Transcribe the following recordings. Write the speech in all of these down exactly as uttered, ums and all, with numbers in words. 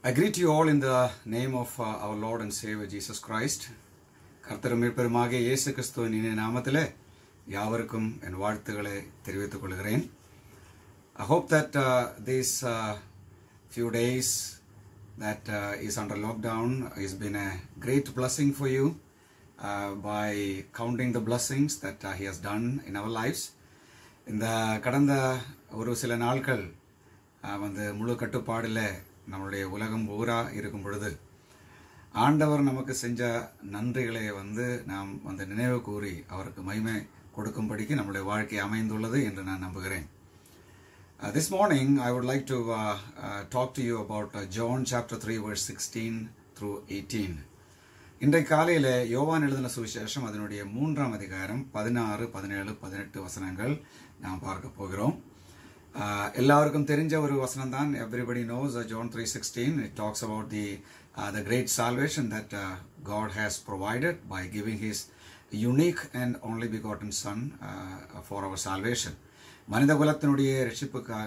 I greet you all in the name of uh, our Lord and Savior Jesus Christ. கர்த்தரும் மீட்பருமாகிய இயேசு கிறிஸ்துவின் இனிய நாமத்திலே யாவருக்கும் என் வாழ்த்துக்களை தெரிவித்துக் கொள்கிறேன். I hope that uh, these uh, few days that uh, is under lockdown has been a great blessing for you uh, by counting the blessings that uh, He has done in our lives. இந்த கடந்த ஒரு சில நாட்கள் வந்து முழு கட்டுப்பாடில் நம்மளுடைய உலகம் பூரா இருக்கும் பொழுது ஆண்டவர் நமக்கு செஞ்ச நன்றிகளை வந்து நாம் வந்து நினைவு கூறி அவருக்கு மகிமை கொடுக்கும்படிக்கு நம்முடைய வாழ்க்கை அமைந்துள்ளது என்று நான் நம்புகிறேன். Uh, this morning I would like to uh, uh, talk to you about uh, John chapter three verse sixteen through eighteen. இன்றைய காலையிலே யோவான் எழுதின சுவிசேஷம் அதனுடைய மூன்றாம் அதிகாரம் பதினாறு பதினேழு பதினெட்டு வசனங்கள் நாம் பார்க்க போகிறோம். எல்லாருக்கும் தெரிஞ்ச ஒரு வசனம் தான். Everybody knows uh, John three sixteen. It talks about the uh, the great salvation that uh, God has provided by giving His unique and only begotten Son uh, for our salvation. மனித குலத்தினுடைய ரட்சிப்புக்காக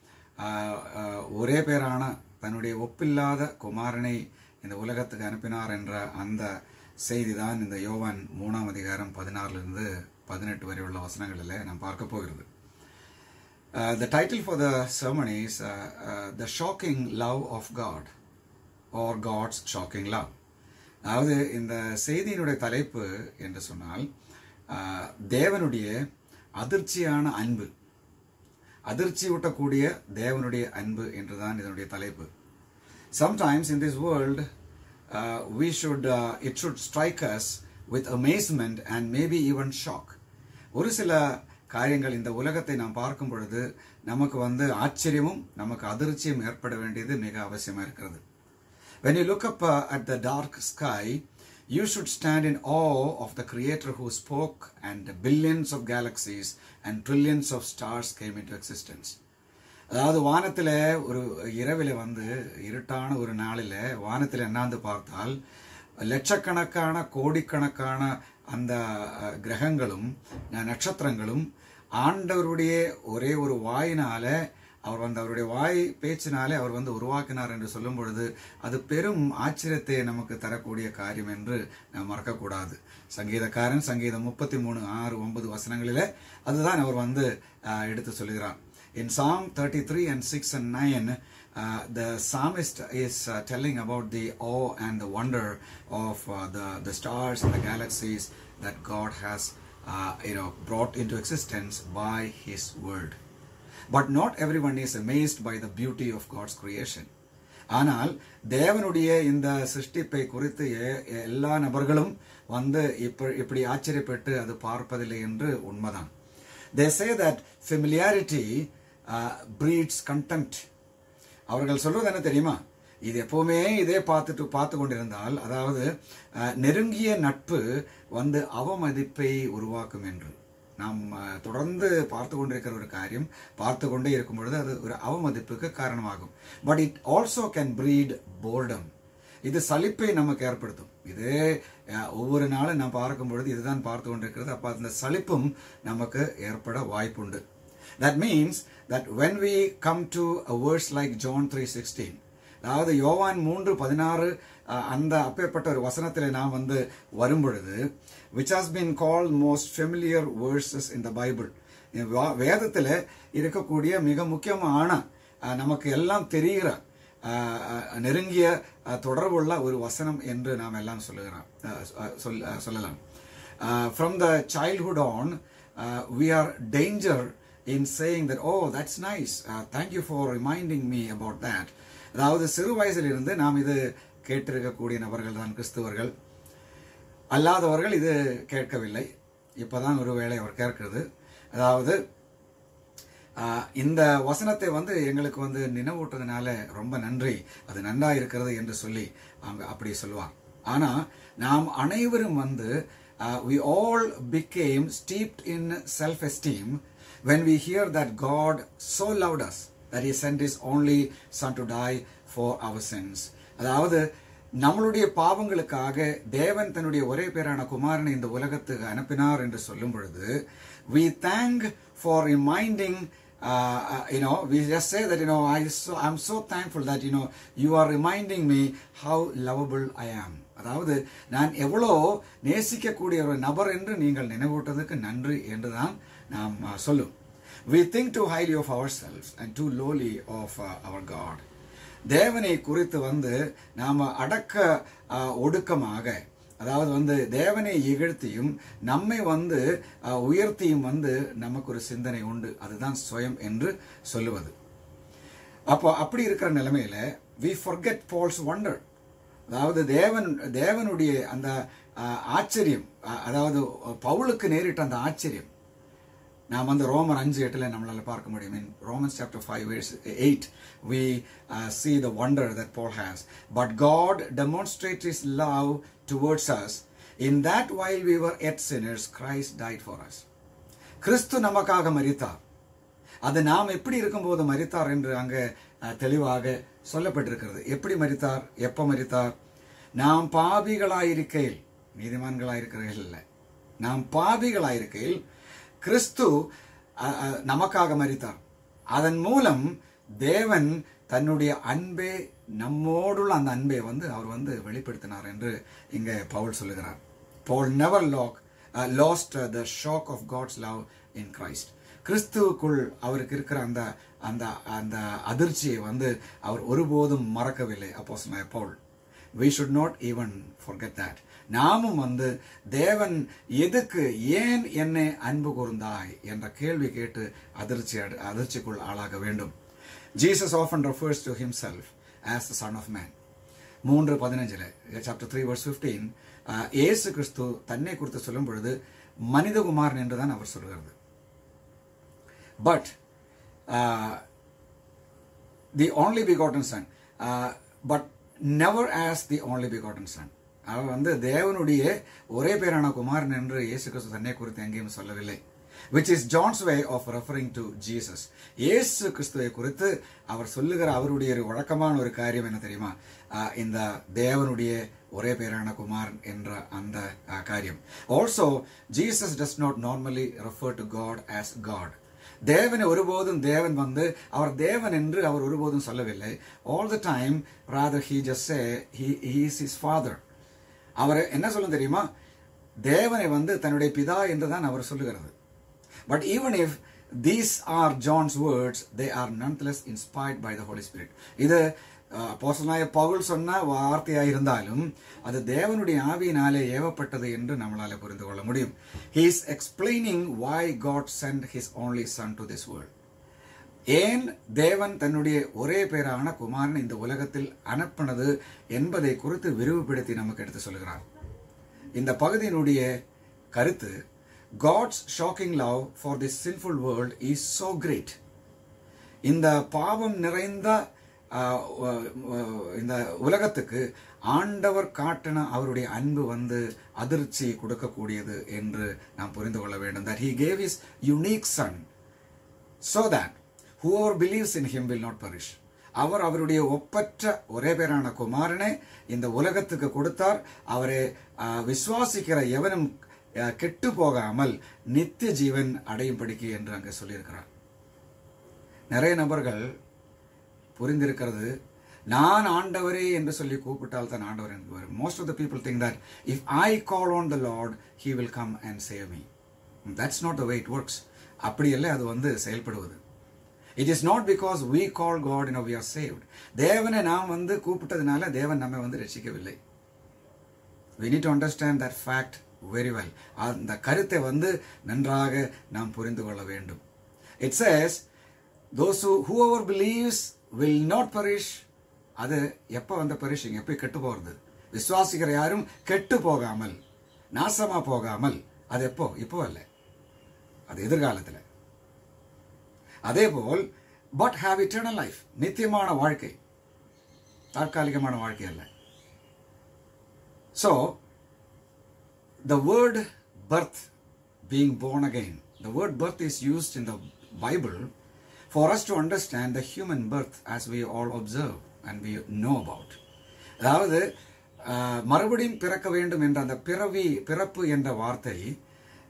ஒரே பேரான தன்னுடைய ஒப்பில்லாத குமாரனை இந்த உலகத்துக்கு அனுப்பினார் என்ற அந்த செய்தி தான் இந்த யோவான் மூணாம் அதிகாரம் பதினாறிலிருந்து பதினெட்டு வரை உள்ள வசனங்களில் நாம் பார்க்க போகிறது. Uh, the title for the sermon is uh, uh, The Shocking Love of God or God's Shocking Love. அதாவது இந்த செய்தியினுடைய தலைப்பு என்று சொன்னால் தேவனுடைய அதிர்ச்சியான அன்பு, அதிர்ச்சி ஊட்டக்கூடிய தேவனுடைய அன்பு என்றுதான் இதனுடைய தலைப்பு. Sometimes in this world uh, we should uh, it should strike us with amazement and maybe even shock. ஒரு சில காரியங்கள் இந்த உலகத்தை நாம் பார்க்கும் பொழுது நமக்கு வந்து ஆச்சரியமும் நமக்கு அதிர்ச்சியும் ஏற்பட வேண்டியது மிக அவசியமா இருக்கிறது. When you look up uh, at the dark sky, you should stand in awe of the Creator who spoke and billions of galaxies and trillions of stars came into existence. அதாவது வானத்தில் ஒரு இரவில் வந்து இருட்டான ஒரு நாளில் வானத்தில் என்னாந்து பார்த்தால் லட்சக்கணக்கான கோடிக்கணக்கான அந்த கிரகங்களும் நட்சத்திரங்களும் ஆண்டவருடைய ஒரே ஒரு வாயினால அவர் வந்து அவருடைய வாய் பேச்சினாலே அவர் வந்து உருவாக்கினார் என்று சொல்லும் பொழுது அது பெரும் ஆச்சரியத்தை நமக்கு தரக்கூடிய காரியம் என்று நாம் மறக்கக்கூடாது. சங்கீதக்காரன் சங்கீதம் முப்பத்தி மூணு ஆறு ஒன்பது வசனங்களிலே அதுதான் அவர் வந்து எடுத்து சொல்கிறார். In Psalm thirty-three and six and nine, uh, the psalmist is uh, telling about the awe and the wonder of uh, the the stars and the galaxies that God has uh, you know brought into existence by His word. But not everyone is amazed by the beauty of God's creation. ஆனால் தேவனுடைய இந்த சிருஷ்டிப்பை குறித்து எல்லா நபர்களும் வந்து இப்படி ஆச்சரியப்பட்டு அது பார்ப்பதில்லை என்று உண்மைதான். They say that familiarity uh, breeds contempt. அவர்கள் சொல்றது என்ன தெரியுமா? இது எப்பவுமே இதே பார்த்துட்டு பார்த்து கொண்டிருந்தால் அதாவது நெருங்கிய நட்பு வந்து அவமதிப்பை உருவாக்கும் என்று. நாம் தொடர்ந்து பார்த்து கொண்டிருக்கிற ஒரு காரியம் பார்த்து கொண்டே இருக்கும் பொழுது அது ஒரு அவமதிப்புக்கு காரணமாகும். But it also can breed boredom. இது சலிப்பை நமக்கு ஏற்படுத்தும். இதே ஒவ்வொரு நாளும் நாம் பார்க்கும் பொழுது இதுதான் பார்த்து கொண்டிருக்கிறது. அப்போ அந்த சலிப்பும் நமக்கு ஏற்பட வாய்ப்புண்டு. That means that when we come to a verse like John three sixteen, அதாவது யோவான் மூன்று பதினாறு அந்த அப்பேற்பட்ட ஒரு வசனத்திலே நாம் வந்து வரும் பொழுது which has been called most familiar verses in the Bible, வேதத்தில் இருக்கக்கூடிய மிக முக்கியமான நமக்கு எல்லாம் தெரிகிற நெருங்கிய தொடர்புள்ள ஒரு வசனம் என்று நாம் எல்லாம் சொல்லுகிறோம் சொல்லலாம். From the childhood on uh, we are danger in saying that oh that's nice, uh, thank you for reminding me about that. அதாவது சிறு வயதில் இருந்து நாம் இது கேட்டிருக்கக்கூடிய நபர்கள் தான் கிறிஸ்தவர்கள். அல்லாதவர்கள் இது கேட்கவில்லை. இப்பதான் ஒரு வேளை அவர் கேட்கிறது. அதாவது இந்த வசனத்தை வந்து எங்களுக்கு வந்து நினைவூட்டுறதுனால ரொம்ப நன்றி, அது நன்றா இருக்கிறது என்று சொல்லி அவங்க அப்படி சொல்லுவார். ஆனா நாம் அனைவரும் வந்து we all became steeped in self-esteem when we hear that God so loved us that He sent His only Son to die for our sins. அதாவது நம்மளுடைய பாவங்களுக்காக தேவன் தன்னுடைய ஒரே பேரான குமாரனை இந்த உலகத்துக்கு அனுப்பினார் என்று சொல்லும் பொழுது we thank for reminding uh, uh, you know, we just say that, you know, I so, I'm so thankful that, you know, you are reminding me how lovable I am. அதாவது நான் எவ்வளோ நேசிக்கக்கூடிய ஒரு நபர் என்று நீங்கள் நினைவூட்டதுக்கு நன்றி என்று தான் நாம் சொல்லும். We think too highly of ourselves and too lowly of uh, our God. தேவனை குறித்து வந்து நாம் அடக்க ஒடுக்கமாக, அதாவது வந்து தேவனை இகழ்த்தியும் நம்மை வந்து உயர்த்தியும் வந்து நமக்கு ஒரு சிந்தனை உண்டு. அதுதான் சுயம் என்று சொல்லுவது. அப்போ அப்படி இருக்கிற நிலைமையில we forget Paul's wonder. அதாவது தேவன் தேவனுடைய அந்த ஆச்சரியம், அதாவது பவுலுக்கு நேரிட்ட அந்த ஆச்சரியம் நாம் வந்து ரோமர் அஞ்சு எட்டுல நம்மளால பார்க்க முடியும். In Romans chapter five verse eight we uh, see the wonder that Paul has. But God demonstrates his love towards us in that while we were yet sinners Christ died for us. கிறிஸ்து நமக்காக மரித்தார். அது நாம் எப்படி இருக்கும்போது மரித்தார் என்று அங்கே தெளிவாக சொல்லப்பட்டிருக்கிறது. எப்படி மரித்தார், எப்ப மரித்தார்? நாம் பாவிகளாயிருக்கையில், நீதிமான்களாயிருக்கையில் இல்லை, நாம் பாவிகளாயிருக்கையில் கிறிஸ்து நமக்காக மரித்தார். அதன் மூலம் தேவன் தன்னுடைய அன்பே, நம்மோடுள்ள அந்த அன்பை வந்து அவர் வந்து வெளிப்படுத்தினார் என்று இங்கே பவுல் சொல்லுகிறார். Paul never lost, uh, lost uh, the shock of God's love in Christ. கிறிஸ்துவுக்குள் அவருக்கு இருக்கிற அந்த அந்த அந்த அதிர்ச்சியை வந்து அவர் ஒருபோதும் மறக்கவில்லை. அப்போஸ்தலனாகிய Pavul. We should not even forget that. நாமும் வந்து தேவன் எதுக்கு, ஏன் என்னை அன்பு கூர்ந்தாய் என்ற கேள்வி கேட்டு அதிர்ச்சி அதிர்ச்சிக்குள் ஆளாக வேண்டும். Jesus often refers to himself as the Son of Man. மூன்று பதினஞ்சில் சாப்டர் த்ரீ வர்ஸ் ஃபிஃப்டீன் இயேசு கிறிஸ்து தன்னை குறித்து சொல்லும் பொழுது மனிதகுமாரன் என்றுதான் அவர் சொல்கிறது. But uh, the only begotten Son, uh, but never as the only begotten Son. அவர் வந்து தேவனுடைய ஒரே பேரான குமாரன் என்று இயேசு கிறிஸ்து தன்னை குறித்து எங்கேயும் சொல்லவில்லை. Which is John's way of referring to Jesus. இயேசு கிறிஸ்துவை குறித்து அவர் சொல்லுகிற அவருடைய ஒரு வழக்கமான ஒரு காரியம் என்ன தெரியுமா? இந்த தேவனுடைய ஒரே பேரான குமாரன் என்ற அந்த காரியம். Also, Jesus does not normally refer to God as God. தேவனை ஒருபோதும் தேவன் வந்து அவர் தேவன் என்று அவர் ஒருபோதும் சொல்லவில்லை. All the time, rather he just say he, he is his father. அவர் என்ன சொல்லும் தெரியுமா? தேவனை வந்து தன்னுடைய பிதா என்று தான் அவர் சொல்லுகிறது. But even if these are John's words, they are nonetheless inspired by the Holy Spirit. இது அப்போஸ்தலனாகிய பவுல் சொன்ன வார்த்தையாக இருந்தாலும் அது தேவனுடைய ஆவியினாலே ஏவப்பட்டது என்று நம்மளால புரிந்து கொள்ள முடியும். He is explaining why God sent his only son to this world. ஏன் தேவன் தன்னுடைய ஒரே பேரான குமாரன் இந்த உலகத்தில் அனுப்பினது என்பதை குறித்து விரிவுபடுத்தி நமக்கு எடுத்து சொல்கிறார். இந்த பகுதியினுடைய கருத்து, God's shocking love for this sinful world is so great. இந்த பாவம் நிறைந்த இந்த உலகத்துக்கு ஆண்டவர் காட்டின அவருடைய அன்பு வந்து அதிர்ச்சி கொடுக்கக்கூடியது என்று நாம் புரிந்து கொள்ள வேண்டும். That he gave his unique son so that whoever believes in him will not perish. அவர் அவருடைய ஒப்பற்ற ஒரே பேரான குமாரனை இந்த உலகத்துக்கு கொடுத்தார். அவரை விசுவாசிக்கிற எவனும் கெட்டு போகாமல் நித்திய ஜீவன் அடையும்படிக்கு என்று அங்கே சொல்லியிருக்கிறார். நிறைய நபர்கள் புரிந்திருக்கிறது, நான் ஆண்டவரே என்று சொல்லி கூப்பிட்டால் தான் ஆண்டவர் என்று வரும். Most of the people think that if I call on the Lord, he will come and save me. That's not the way it works. அப்படி இல்லை அது வந்து செயல்படுவது. It is not because we call God, you know, we are saved. தேவனை நாம் வந்து கூப்பிட்டதுனால தேவன் நம்மை வந்து ரட்சிக்கவில்லை. We need to understand that fact very well. அந்த கருத்தை வந்து நன்றாக நாம் புரிந்து கொள்ள வேண்டும். It says, those who whoever believes will not perish. அது எப்போ வந்த பரிஷிங், எப்போ கெட்டு போகிறது? விசுவாசிக்கிற யாரும் கெட்டு போகாமல், நாசமா போகாமல். அது எப்போ? இப்போ அல்ல, அது எதிர்காலத்தில். அதே போல் பட் ஹாவ் இட்டர்னல் லைஃப், நித்தியமான வாழ்க்கை, தற்காலிகமான வாழ்க்கை அல்ல. So the word birth, being born again, the word birth is used in the Bible for us to understand the human birth as we all observe and we know about. அதாவது மறுபடியும் பிறக்க வேண்டும் என்ற அந்த பிறவி பிறப்பு என்ற வார்த்தை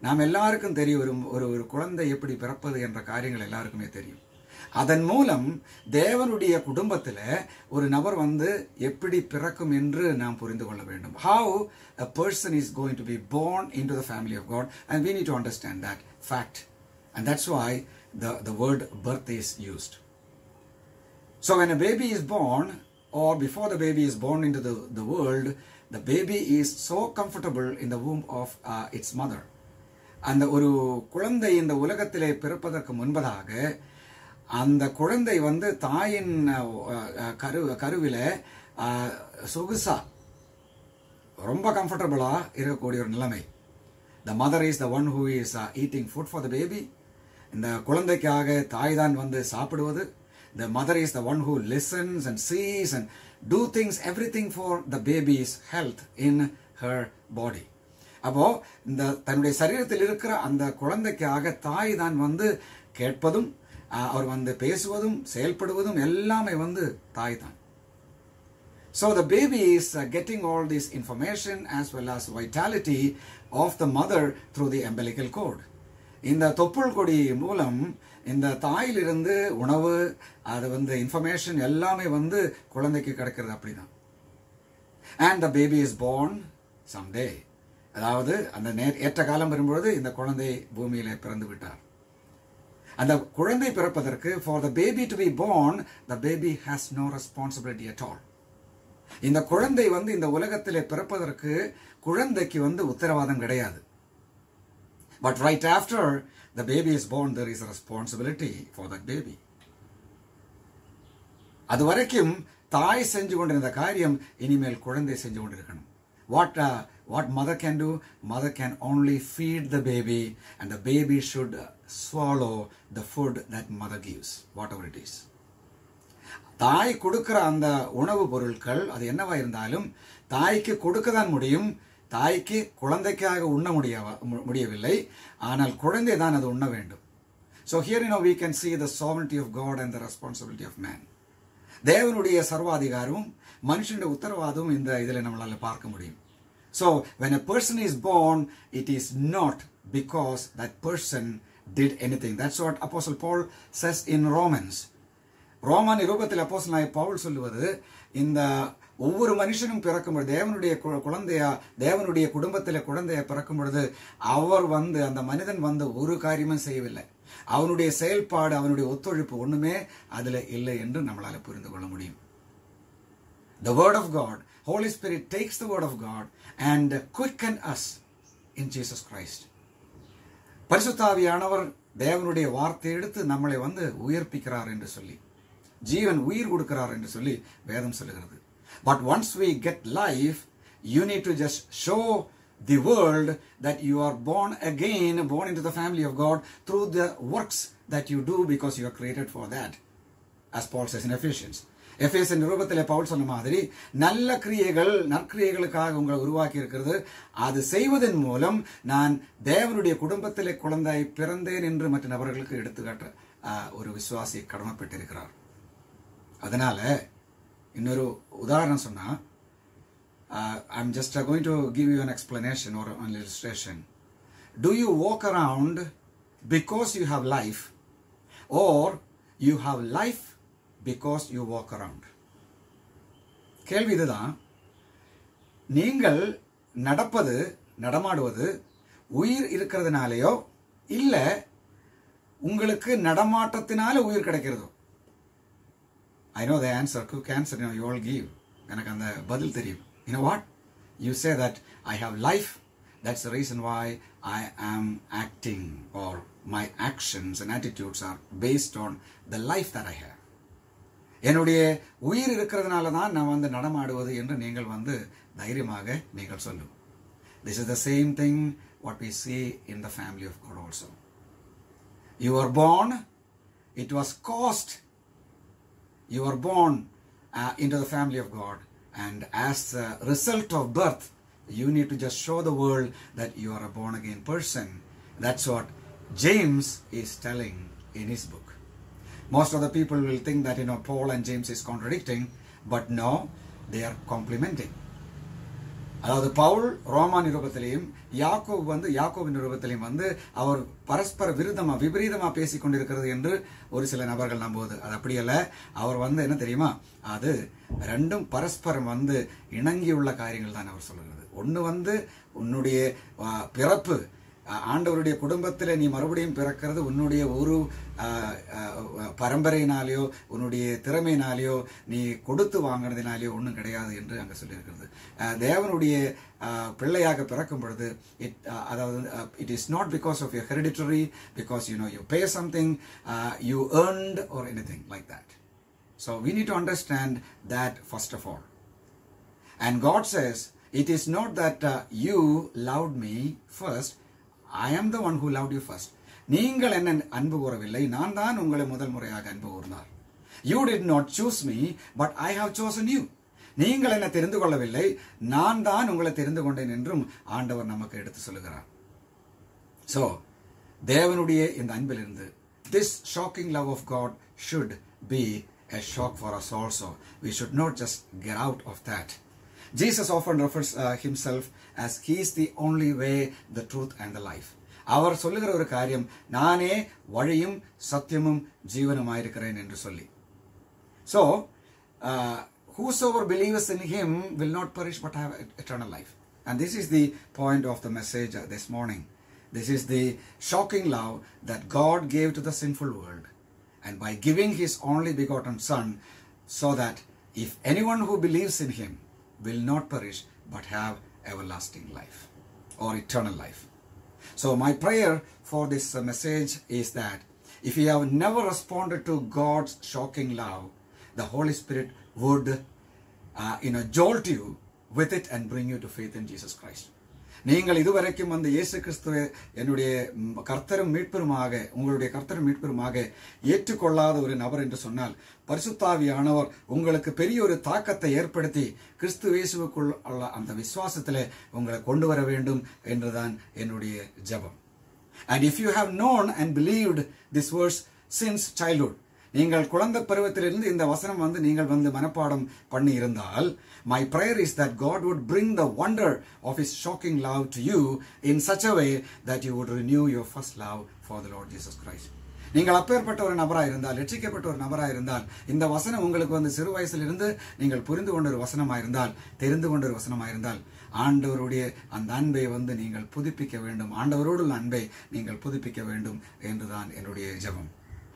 நாம் எல்லாருக்கும் தெரியும் ஒரு ஒரு ஒரு குழந்தை எப்படி பிறப்பது என்ற காரியங்கள் எல்லாருக்குமே தெரியும். அதன் மூலம் தேவனுடைய குடும்பத்தில் ஒரு நபர் வந்து எப்படி பிறக்கும் என்று நாம் புரிந்து கொள்ள வேண்டும். How a person is going to be born into the family of God, and we need to understand that fact, and that's why the the word birth is used. So when a baby is born, or before the baby is born into the the world, the baby is so comfortable in the womb of uh, its mother. அந்த ஒரு குழந்தை இந்த உலகத்திலே பிறப்பதற்கு முன்பதாக அந்த குழந்தை வந்து தாயின் கரு கருவில சொகுசா ரொம்ப கம்ஃபர்டபுளா இருக்கக்கூடிய ஒரு நிலைமை. The mother is the one who is uh, eating food for the baby. இந்த குழந்தைக்காக தாய் தான் வந்து சாப்பிடுவது. The mother is the one who listens and sees and do things, everything for the baby's health in her body. அப்போ இந்த தன்னுடைய சரீரத்தில் இருக்கிற அந்த குழந்தைக்காக தாய் தான் வந்து கேட்பதும் அவர் வந்து பேசுவதும் செயல்படுவதும் எல்லாமே வந்து தாய் தான். So the baby is uh, getting all this information as well as vitality of the mother through the umbilical cord. இந்த தொப்புள் கொடி மூலம் இந்த தாயிலிருந்து உணவு, அது வந்து இன்ஃபர்மேஷன் எல்லாமே வந்து குழந்தைக்கு கிடைக்கிறது அப்படிதான். And the baby is born someday. அதாவது அந்த ஏற்ற காலம் வரும்பொழுது இந்த குழந்தை பூமியில பிறந்து விட்டார். அந்த குழந்தை பிறப்பதற்கு for the baby to be born, the baby has no responsibility at all. இந்த குழந்தை வந்து இந்த உலகத்திலே பிறப்பதற்கு குழந்தைக்கு வந்து உத்தரவாதம் கிடையாது. But right after the baby is born, there is a responsibility for that baby. அது வரைக்கும் தாய் செஞ்சு கொண்டிருந்த காரியம் இனிமேல் குழந்தை செஞ்சு கொண்டிருக்கணும். What uh, what mother can do? Mother can only feed the baby, and the baby should uh, swallow the food that mother gives, whatever it is. தாய் கொடுக்கிற அந்த உணவு பொருட்கள் அது என்னவா இருந்தாலும் தாய்க்கு கொடுக்க தான் முடியும். தாய்க்கு குழந்தைக்காக உண்ண முடிய முடியவில்லை, ஆனால் குழந்தை தான் அது உண்ண வேண்டும். So here you know we can see the sovereignty of God and the responsibility of man. தேவனுடைய சர்வாதிகாரமும் மனுஷனுடைய உத்தரவாதமும் இந்த இதில் நம்மளால பார்க்க முடியும். So when a person is born, it is not because that person did anything. That's what Apostle Paul says in Romans. Roman நிருபத்தில் அப்போஸ்தலனாகிய பவுல் சொல்லுவது, இந்த ஒவ்வொரு மனுஷனும் பிறக்கும் பொழுது தேவனுடைய குழந்தையா தேவனுடைய குடும்பத்தில் குழந்தைய பிறக்கும் பொழுது அவர் வந்து அந்த மனிதன் வந்து ஒரு காரியமும் செய்யவில்லை. அவனுடைய செயல்பாடு, அவனுடைய ஒத்துழைப்பு ஒண்ணுமே அதுல இல்லை என்று நம்மளால புரிந்து கொள்ள முடியும். The word of God, Holy Spirit takes the word of God and quicken us in Jesus Christ. பரிசுத்தாவியானவர் தேவனுடைய வார்த்தை எடுத்து நம்மளை வந்து உயிர்ப்பிக்கிறார் என்று சொல்லி, ஜீவன் உயிர் கொடுக்கிறார் என்று சொல்லி வேதம் சொல்லுகிறது. But once we get life, you need to just show the world that you are born again, born into the family of God through the works that you do because you are created for that, as Paul says in Ephesians. எபேசியர் நிருபத்திலே பவுல் சொன்ன மாதிரி நல்ல கிரியைகள் நற்கிரியைகளுக்காக உங்களை உருவாக்கி இருக்கிறது. அது செய்வதன் மூலம் நான் தேவனுடைய குடும்பத்திலே குழந்தை பிறந்தேன் என்று மற்ற நபர்களுக்கு எடுத்துக்காட்ட ஒரு விசுவாசி கடமைப்பட்டிருக்கிறார். அதனால இன்னொரு உதாரணம் சொன்னா, Uh, I'm just uh, going to give you an explanation or an illustration. Do you walk around because you have life, or you have life because you walk around? கேள்வி இதுதான். நீங்கள் நடப்பது நடமாடுவது உயிர் இருக்கிறதுனாலயோ இல்ல உங்களுக்கு நடமாட்டத்தினால உயிர் கிடைக்கிறதோ? I know the answer. Quick answer, you know, you all give. எனக்கு அந்த பதில் தெரியும். You know what? You say that I have life. That's the reason why I am acting, or my actions and attitudes are based on the life that I have. என்னுடைய உயிர் இருக்கிறதுனால தான் நான் வந்து நடமாடுவது என்று நீங்கள் வந்து தைரியமாக நீங்கள் சொல்லும். This is the same thing what we see in the family of God also. You were born, it was caused. You were born uh, into the family of God. And as a result of birth, you need to just show the world that you are a born again person. That's what James is telling in his book. Most of the people will think that, you know, Paul and James is contradicting, but no, they are complementing. அதாவது பவுல் ரோமா நிருபத்திலையும் யாக்கோபு வந்து யாக்கோபின் நிருபத்திலையும் வந்து அவர் பரஸ்பர விருதமா விபரீதமா பேசிக் கொண்டிருக்கிறது என்று ஒரு சில நபர்கள் நம்புவது. அது அப்படியல்ல. அவர் வந்து என்ன தெரியுமா, அது ரெண்டும் பரஸ்பரம் வந்து இணங்கியுள்ள காரியங்கள் தான் அவர் சொல்லுகிறது. ஒன்று வந்து உன்னுடைய பிறப்பு, ஆண்டவருடைய குடும்பத்தில் நீ மறுபடியும் பிறக்கிறது உன்னுடைய ஒரு பரம்பரையினாலேயோ உன்னுடைய திறமையினாலேயோ நீ கொடுத்து வாங்கினதினாலேயோ ஒன்றும் கிடையாது என்று அங்கே சொல்லியிருக்கிறது. தேவனுடைய பிள்ளையாக பிறக்கும் பொழுது இட் அதாவது it is not because of your hereditary, because you know you pay something, you earned or anything like that. So we need to understand that first of all. And God says, it is not that uh, you loved me first, I am the one who loved you first. நீங்கள் என்ன அன்பு கூறவில்லை, நான் தான் உங்களை முதல் முறையாக அன்பு கூர்ந்தார். You did not choose me, but I have chosen you. நீங்கள் என்ன தெரிந்து கொள்ளவில்லை, நான் தான் உங்களை தெரிந்து கொண்டேன் என்றும் ஆண்டவர் நமக்கு எடுத்து சொல்லுகிறார். So தேவனுடைய இந்த அன்பிலிருந்து this shocking love of God should be a shock for us also. We should not just get out of that. Jesus often refers uh, himself as he is the only way, the truth and the life. அவர் சொல்லுகிற ஒரு காரியம், நானே வழியும் சத்தியமும் ஜீவனுமாயிருக்கிறேன் என்று சொல்லி. So uh, whosoever believes in him will not perish but have eternal life. And this is the point of the message uh, this morning. This is the shocking love that God gave to the sinful world, and by giving his only begotten son, so that if anyone who believes in him will not perish but have everlasting life or eternal life. So my prayer for this uh, message is that if you have never responded to God's shocking love, the Holy Spirit would uh, you know jolt you with it and bring you to faith in Jesus Christ. நீங்கள் இதுவரைக்கும் வந்து இயேசு கிறிஸ்துவை என்னுடைய கர்த்தரும் மீட்பெருமாக உங்களுடைய கர்த்தரும் மீட்பெருமாக ஏற்றுக்கொள்ளாத ஒரு நபர் என்று சொன்னால், பரிசுத்தாவியானவர் உங்களுக்கு பெரிய ஒரு தாக்கத்தை ஏற்படுத்தி கிறிஸ்து இயேசுவுக்குள் உள்ள அந்த விசுவாசத்திலே உங்களை கொண்டு வர வேண்டும் என்றுதான் என்னுடைய ஜெபம். And if you have known and believed this verse since childhood, நீங்கள் குழந்தை பருவத்திலிருந்து இந்த வசனம் வந்து நீங்கள் வந்து மனப்பாடம் பண்ணி இருந்தால், my prayer is that God would bring the wonder of his shocking love to you in such a way that you would renew your first love for the Lord Jesus Christ. நீங்கள் அப்பேற்பட்ட ஒரு நபராக இருந்தால், ரட்சிக்கப்பட்ட ஒரு நபராக இருந்தால், இந்த வசனம் உங்களுக்கு வந்து சிறு வயசிலிருந்து நீங்கள் புரிந்து கொண்ட ஒரு வசனமாக இருந்தால், தெரிந்து கொண்ட ஒரு வசனமாக இருந்தால், ஆண்டவருடைய அந்த அன்பை வந்து நீங்கள் புதுப்பிக்க வேண்டும், ஆண்டவரோடு உள்ள அன்பை நீங்கள் புதுப்பிக்க வேண்டும் என்றுதான் என்னுடைய ஜெபம்.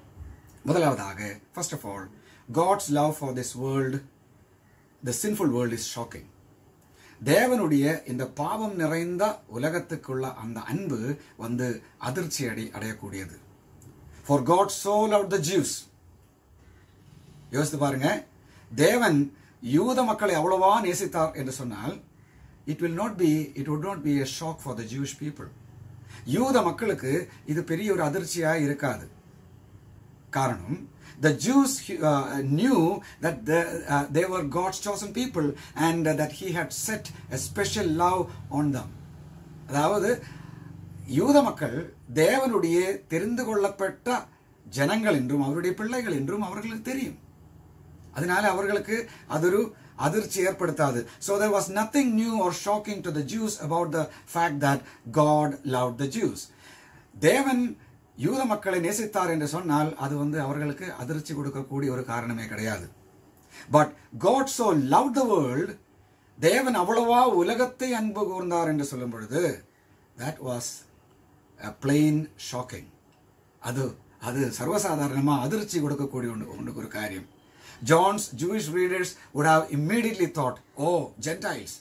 முதலாவதாக, first of all, God's love for this world, the sinful world, is shocking. தேவனுடைய இந்த பாவம் நிறைந்த உலகத்துக்குள்ள அந்த அன்பு வந்து அதிர்ச்சி அடை அடையக்கூடியது. For God so loved the Jews. யோசித்து பாருங்க, தேவன் யூத மக்களை அவ்வளவா நேசித்தார் என்று சொன்னால், it will not be it would not be a shock for the Jewish people. யூத மக்களுக்கு இது பெரிய ஒரு அதிர்ச்சியா இருக்காது. காரணம், the Jews uh, knew that the, uh, they were God's chosen people and uh, that he had set a special love on them. அதாவது யூத மக்கள் தேவனுடைய தெரிந்து கொள்ளப்பட்ட ஜனங்கள் என்றும் அவருடைய பிள்ளைகள் என்றும் அவர்களுக்கு தெரியும். அதனால அவர்களுக்கு அது ஒரு அதிர்ச்சி ஏற்படுத்தாது. So there was nothing new or shocking to the Jews about the fact that God loved the Jews. தேவன் யூத மக்களை நேசித்தார் என்று சொன்னால் அது வந்து அவர்களுக்கு அதிர்ச்சி கொடுக்கக்கூடிய ஒரு காரணமே கிடையாது. But God so loved the world, தேவன் அவ்வளவா உலகத்தை அன்பு கூர்ந்தார் என்று சொல்லும் பொழுது, that was a plain shocking. அது அது சர்வசாதாரணமா அதிர்ச்சி கொடுக்கக்கூடிய ஒன்று ஒன்றுக்கு ஒரு காரியம். John's Jewish readers would have immediately thought, oh, Gentiles.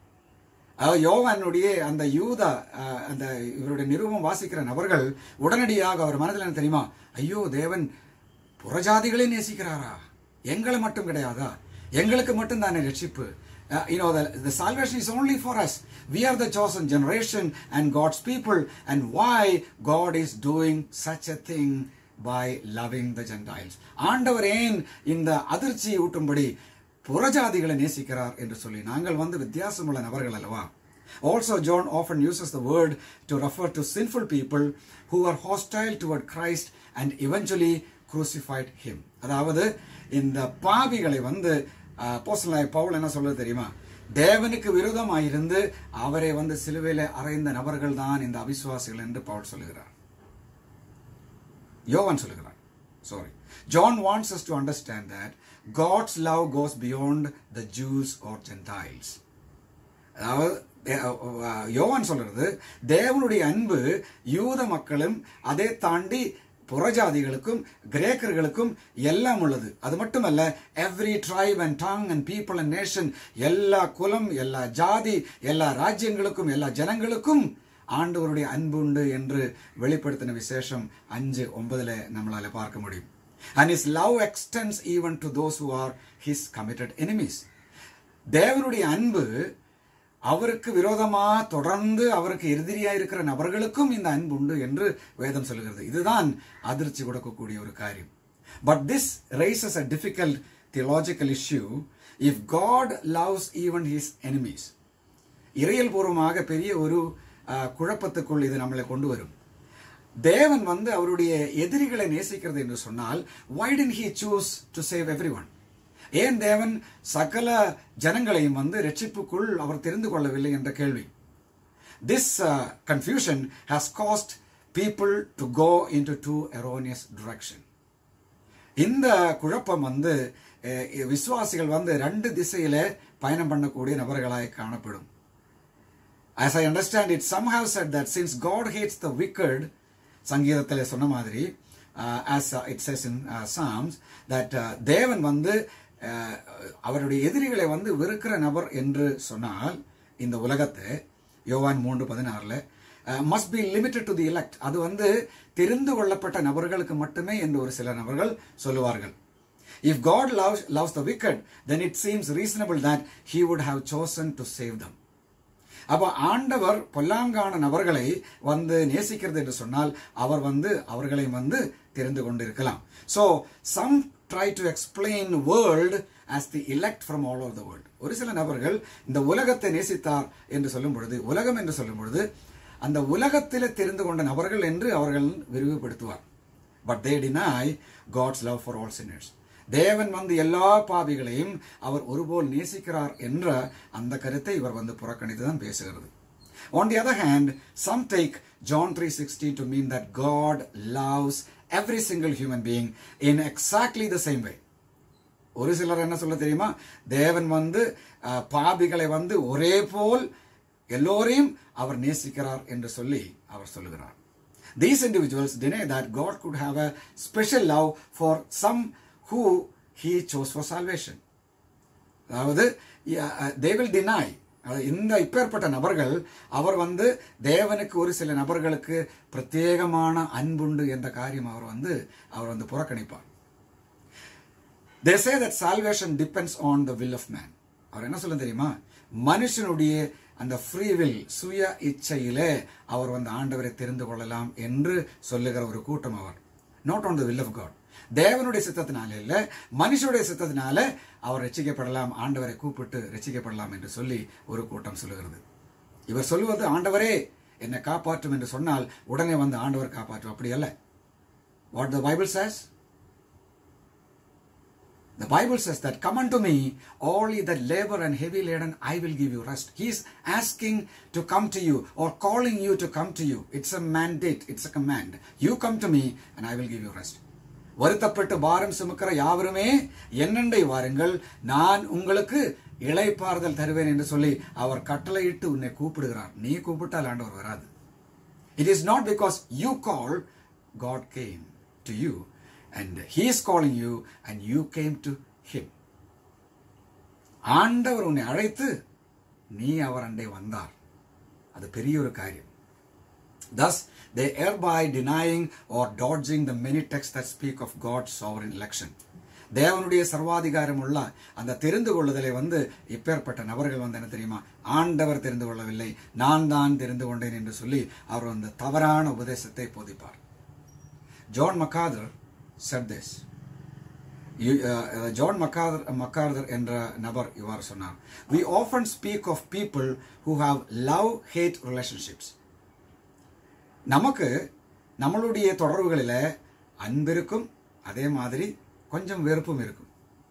யோவானுடைய அந்த யூத அந்த இவருடைய நிருபம் வாசிக்கிற நபர்கள் உடனடியாக அவர் மனதில் என்ன தெரியுமா, ஐயோ தேவன் புறஜாதிகளை நேசிக்கிறாரா, எங்களை மட்டும் கிடையாதா, எங்களுக்கு மட்டும் தானே ரட்சிப்பு. Uh, you know, the, the salvation is only for us. We are the chosen generation and God's people. And why God is doing such a thing by loving the Gentiles? ஆண்டவர் ஏன் இந்த அதிர்ச்சி ஊட்டும்படி புறஜாதிகளை நேசிக்கிறார் என்று சொல்லி, நாங்கள் வந்து வித்தியாசமுள்ள நபர்கள் அல்லவா. Also, John often uses the word to refer to sinful people who are hostile toward Christ and eventually crucified him. அதாவது இந்த பாவிகளை வந்து அப்போஸ்தலனாகிய பவுல் என்ன சொல்றது தெரியுமா, தேவனுக்கு விரோதமாயிருந்து அவரை வந்து சிலுவையில அறைந்த நபர்கள் தான் இந்த அவிசுவாசிகள் என்று பவுல் சொல்லுகிறார். யோவான் சொல்லுகிறார். Sorry. John wants us to understand that God's love goes beyond the Jews or Gentiles. அதாவது யோவான் சொல்றது தேவனுடைய அன்பு யூத மக்களும் அதை தாண்டி புறஜாதிகளுக்கும் கிரேக்கர்களுக்கும் எல்லாம் உள்ளது. அது மட்டுமல்ல, every tribe and tongue and people and nation, எல்லா குலம், எல்லா ஜாதி, எல்லா ராஜ்யங்களுக்கும், எல்லா ஜனங்களுக்கும் ஆண்டவருடைய அன்பு உண்டு என்று வெளிப்படுத்தின விசேஷம் அஞ்சு ஒன்பதுல நம்மளால பார்க்க முடியும். And his love extends even to those who are his committed enemies. தேவனுடைய அன்பு அவருக்கு விரோதமா தொடர்ந்து அவருக்கு எதிரியா இருக்கிற நபர்களுக்கும் இந்த அன்பு உண்டு என்று வேதம் சொல்லுகிறது. இதுதான் அதிர்ச்சி கொடுக்கக்கூடிய ஒரு காரியம். But this raises a difficult theological issue. If God loves even his enemies, இறையல் பூர்வமாக பெரிய ஒரு குழப்பத்துக்குள் இது நம்மளை கொண்டு வரும். தேவன் வந்து அவருடைய எதிரிகளை நேசிக்கிறது என்று சொன்னால், why didn't he choose to save everyone? ஏன் தேவன் சகல ஜனங்களையும் வந்து ரட்சிப்புக்குள் அவர் தெரிந்து கொள்ளவில்லை என்ற கேள்வி. This uh, confusion has caused people to go into two erroneous directions. இந்த குழப்பம் வந்து விசுவாசிகள் வந்து ரெண்டு திசையில பயணம் பண்ணக்கூடிய நபர்களாய் காணப்படும். As I understand it, some have said that since God hates the wicked, சங்கீதத்திலே சொன்ன மாதிரி, uh, as uh, it says in uh, Psalms, that uh, தேவன் வந்து uh, அவருடைய எதிரிகளை வந்து வெறுக்கிற நபர் என்று சொன்னால், இந்த உலகத்தை யோவான் மூன்று பதினாறுல must be limited to the elect, அது வந்து தெரிந்து கொள்ளப்பட்ட நபர்களுக்கு மட்டுமே என்று ஒரு சில நபர்கள் சொல்லுவார்கள். If God loves, loves the wicked, then it seems reasonable that he would have chosen to save them. அப்ப ஆண்டவர் பொல்லாங்கான நபர்களை வந்து நேசிக்கிறது என்று சொன்னால் அவர் வந்து அவர்களை வந்து தெரிந்து கொண்டிருக்கலாம். So some try to explain the world as the elect from all over the world. ஒரு சில நபர்கள் இந்த உலகத்தை நேசித்தார் என்று சொல்லும் பொழுது, உலகம் என்று சொல்லும் பொழுது அந்த உலகத்தில் தெரிந்து கொண்ட நபர்கள் என்று அவர்கள் விரிவுபடுத்துவார். But they deny God's love for all sinners. தேவன் வந்து எல்லா பாவிகளையும் அவர் ஒருபோல் நேசிக்கிறார் என்ற அந்த கருத்தை இவர் வந்து புறக்கணித்து தான் பேசுகிறது. On the other hand, some take John three sixteen to mean that God loves every single human being in exactly the same way. ஒரு சிலர் என்ன சொல்ல தெரியுமா, தேவன் வந்து பாவிகளை வந்து ஒரே போல் எல்லோரையும் அவர் நேசிக்கிறார் என்று சொல்லி அவர் சொல்லுகிறார். These individuals deny that God could have a special love for some who he chose for salvation. அதாவது they will deny, இந்த இப்பேற்பட்ட நபர்கள் அவர் வந்து தேவனுக்கு ஒரு சில நபர்களுக்கு பிரத்யேகமான அன்புண்டு என்ற காரியம் அவர் வந்து அவர் வந்து புறக்கணிப்பார். They say that salvation depends on the will of man. அவர் என்ன சொல்ல தெரியுமா, மனுஷனுடைய அந்த ஃப்ரீ வில், சுய இச்சையிலே அவர் வந்து ஆண்டவரை தெரிந்து கொள்ளலாம் என்று சொல்லுகிற ஒரு கூட்டம் அவர். Not on the will of God. தேவனுடைய சித்தத்தினால இல்ல, மனுஷனுடைய சித்தத்தினால அவர் ரட்சிக்கப்படலாம், ஆண்டவரை கூப்பிட்டு ரட்சிக்கப்படலாம் என்று சொல்லி ஒரு கூட்டம் சொல்லுகிறது. இவர் சொல்லுவது ஆண்டவரே என்னை காப்பாற்றும் என்று சொன்னால் உடனே வந்து ஆண்டவர் காப்பாற்றும், அப்படி அல்ல. What the Bible says? The Bible says that come unto me all ye that labor and heavy laden, I will give you rest. He is asking to come to you or calling you to come to you. It's a mandate, it's a command. You come to me and I will give you rest. வருத்தப்பட்டு பாரம் சுமக்கிற யாவருமே என்னண்டை வாருங்கள், நான் உங்களுக்கு இளைப்பாறுதல் தருவேன் என்று சொல்லி அவர் கட்டளையிட்டு உன்னை கூப்பிடுகிறார். நீ கூப்பிட்டால் ஆண்டவர் வராது. It is not because you call, God came to you. And he is calling you and you came to him. ஆண்டவர் உன்னை அழைத்து நீ அவர் அண்டை வந்தார். அது பெரிய ஒரு காரியம். Thus they err by denying or dodging the many texts that speak of God's sovereign election. தேவனுடைய சர்வாதிகாரம் உள்ள அந்த தெரிந்து கொள்ளுதலை வந்து இப்பேற்பட்ட நபர்கள் வந்து என்ன தெரியுமா, ஆண்டவர் தெரிந்து கொள்ளவில்லை, நான் தான் தெரிந்து கொண்டேன் என்று சொல்லி அவர் வந்து தவறான உபதேசத்தை போதிப்பார். John MacArthur said this. You, uh, John MacArthur, MacArthur என்ற நபர் இவ்வாறு சொன்னார். We often speak of people who have love-hate relationships. நமக்கு நம்மளுடைய தொடர்புகளில் அன்பிருக்கும், அதே மாதிரி கொஞ்சம் வெறுப்பும் இருக்கும்.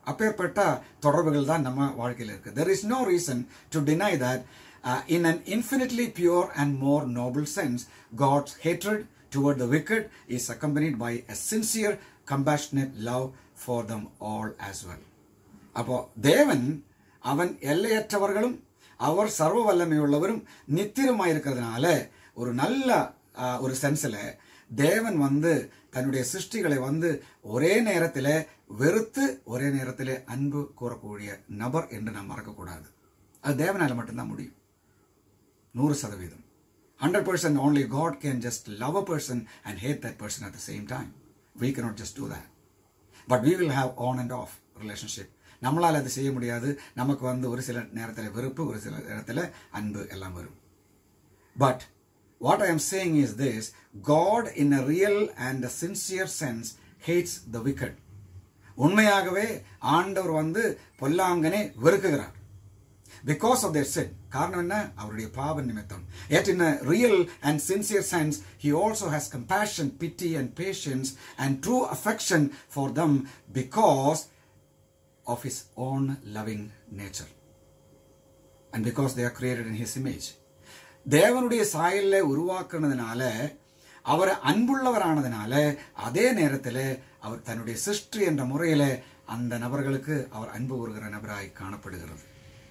அப்பேற்பட்ட தொடர்புகள் தான் நம்ம வாழ்க்கையில் இருக்கு. There is no reason to deny that uh, in an infinitely pure and more noble sense, God's hatred toward the wicked is accompanied by a sincere, compassionate love for them all as well. அப்போ தேவன் அவன் எல்லையற்றவர்களும் அவர் சர்வ வல்லமையுள்ளவரும் நித்திரமாயிருக்கிறதுனால ஒரு நல்ல ஒரு சென்ஸில் தேவன் வந்து தன்னுடைய சிருஷ்டிகளை வந்து ஒரே நேரத்தில் வெறுத்து ஒரே நேரத்தில் அன்பு கூறக்கூடிய நபர் என்று நாம் மறக்கக்கூடாது. அது தேவனால் மட்டும்தான் முடியும். நூறு சதவீதம் hundred percent only God can just love a person and hate that person at the same time. We cannot just do that. But we will have on and off relationship. நம்மளால் அது செய்ய முடியாது. நமக்கு வந்து ஒரு சில நேரத்தில் வெறுப்பு, ஒரு சில நேரத்தில் அன்பு எல்லாம் வரும். But what I am saying is this: God in a real and a sincere sense hates the wicked. உண்மையாகவே ஆண்டவர் வந்து பொல்லாங்கனை வெறுக்குகிறார். Because of their sin. காரணம் என்ன? அவருடைய பாவ நிமித்தம். Yet in a real and sincere sense, he also has compassion, pity and patience and true affection for them because of his own loving nature. And because they are created in his image. தேவனுடைய சாயல்ல உருவாக்குனதுனால, அவர் அன்புள்ளவரானதுனால, அதே நேரத்தில் அவர் தன்னுடைய சிருஷ்டி என்ற முறையில் அந்த நபர்களுக்கு அவர் அன்பு கூறுகிற நபராய் காணப்படுகிறது.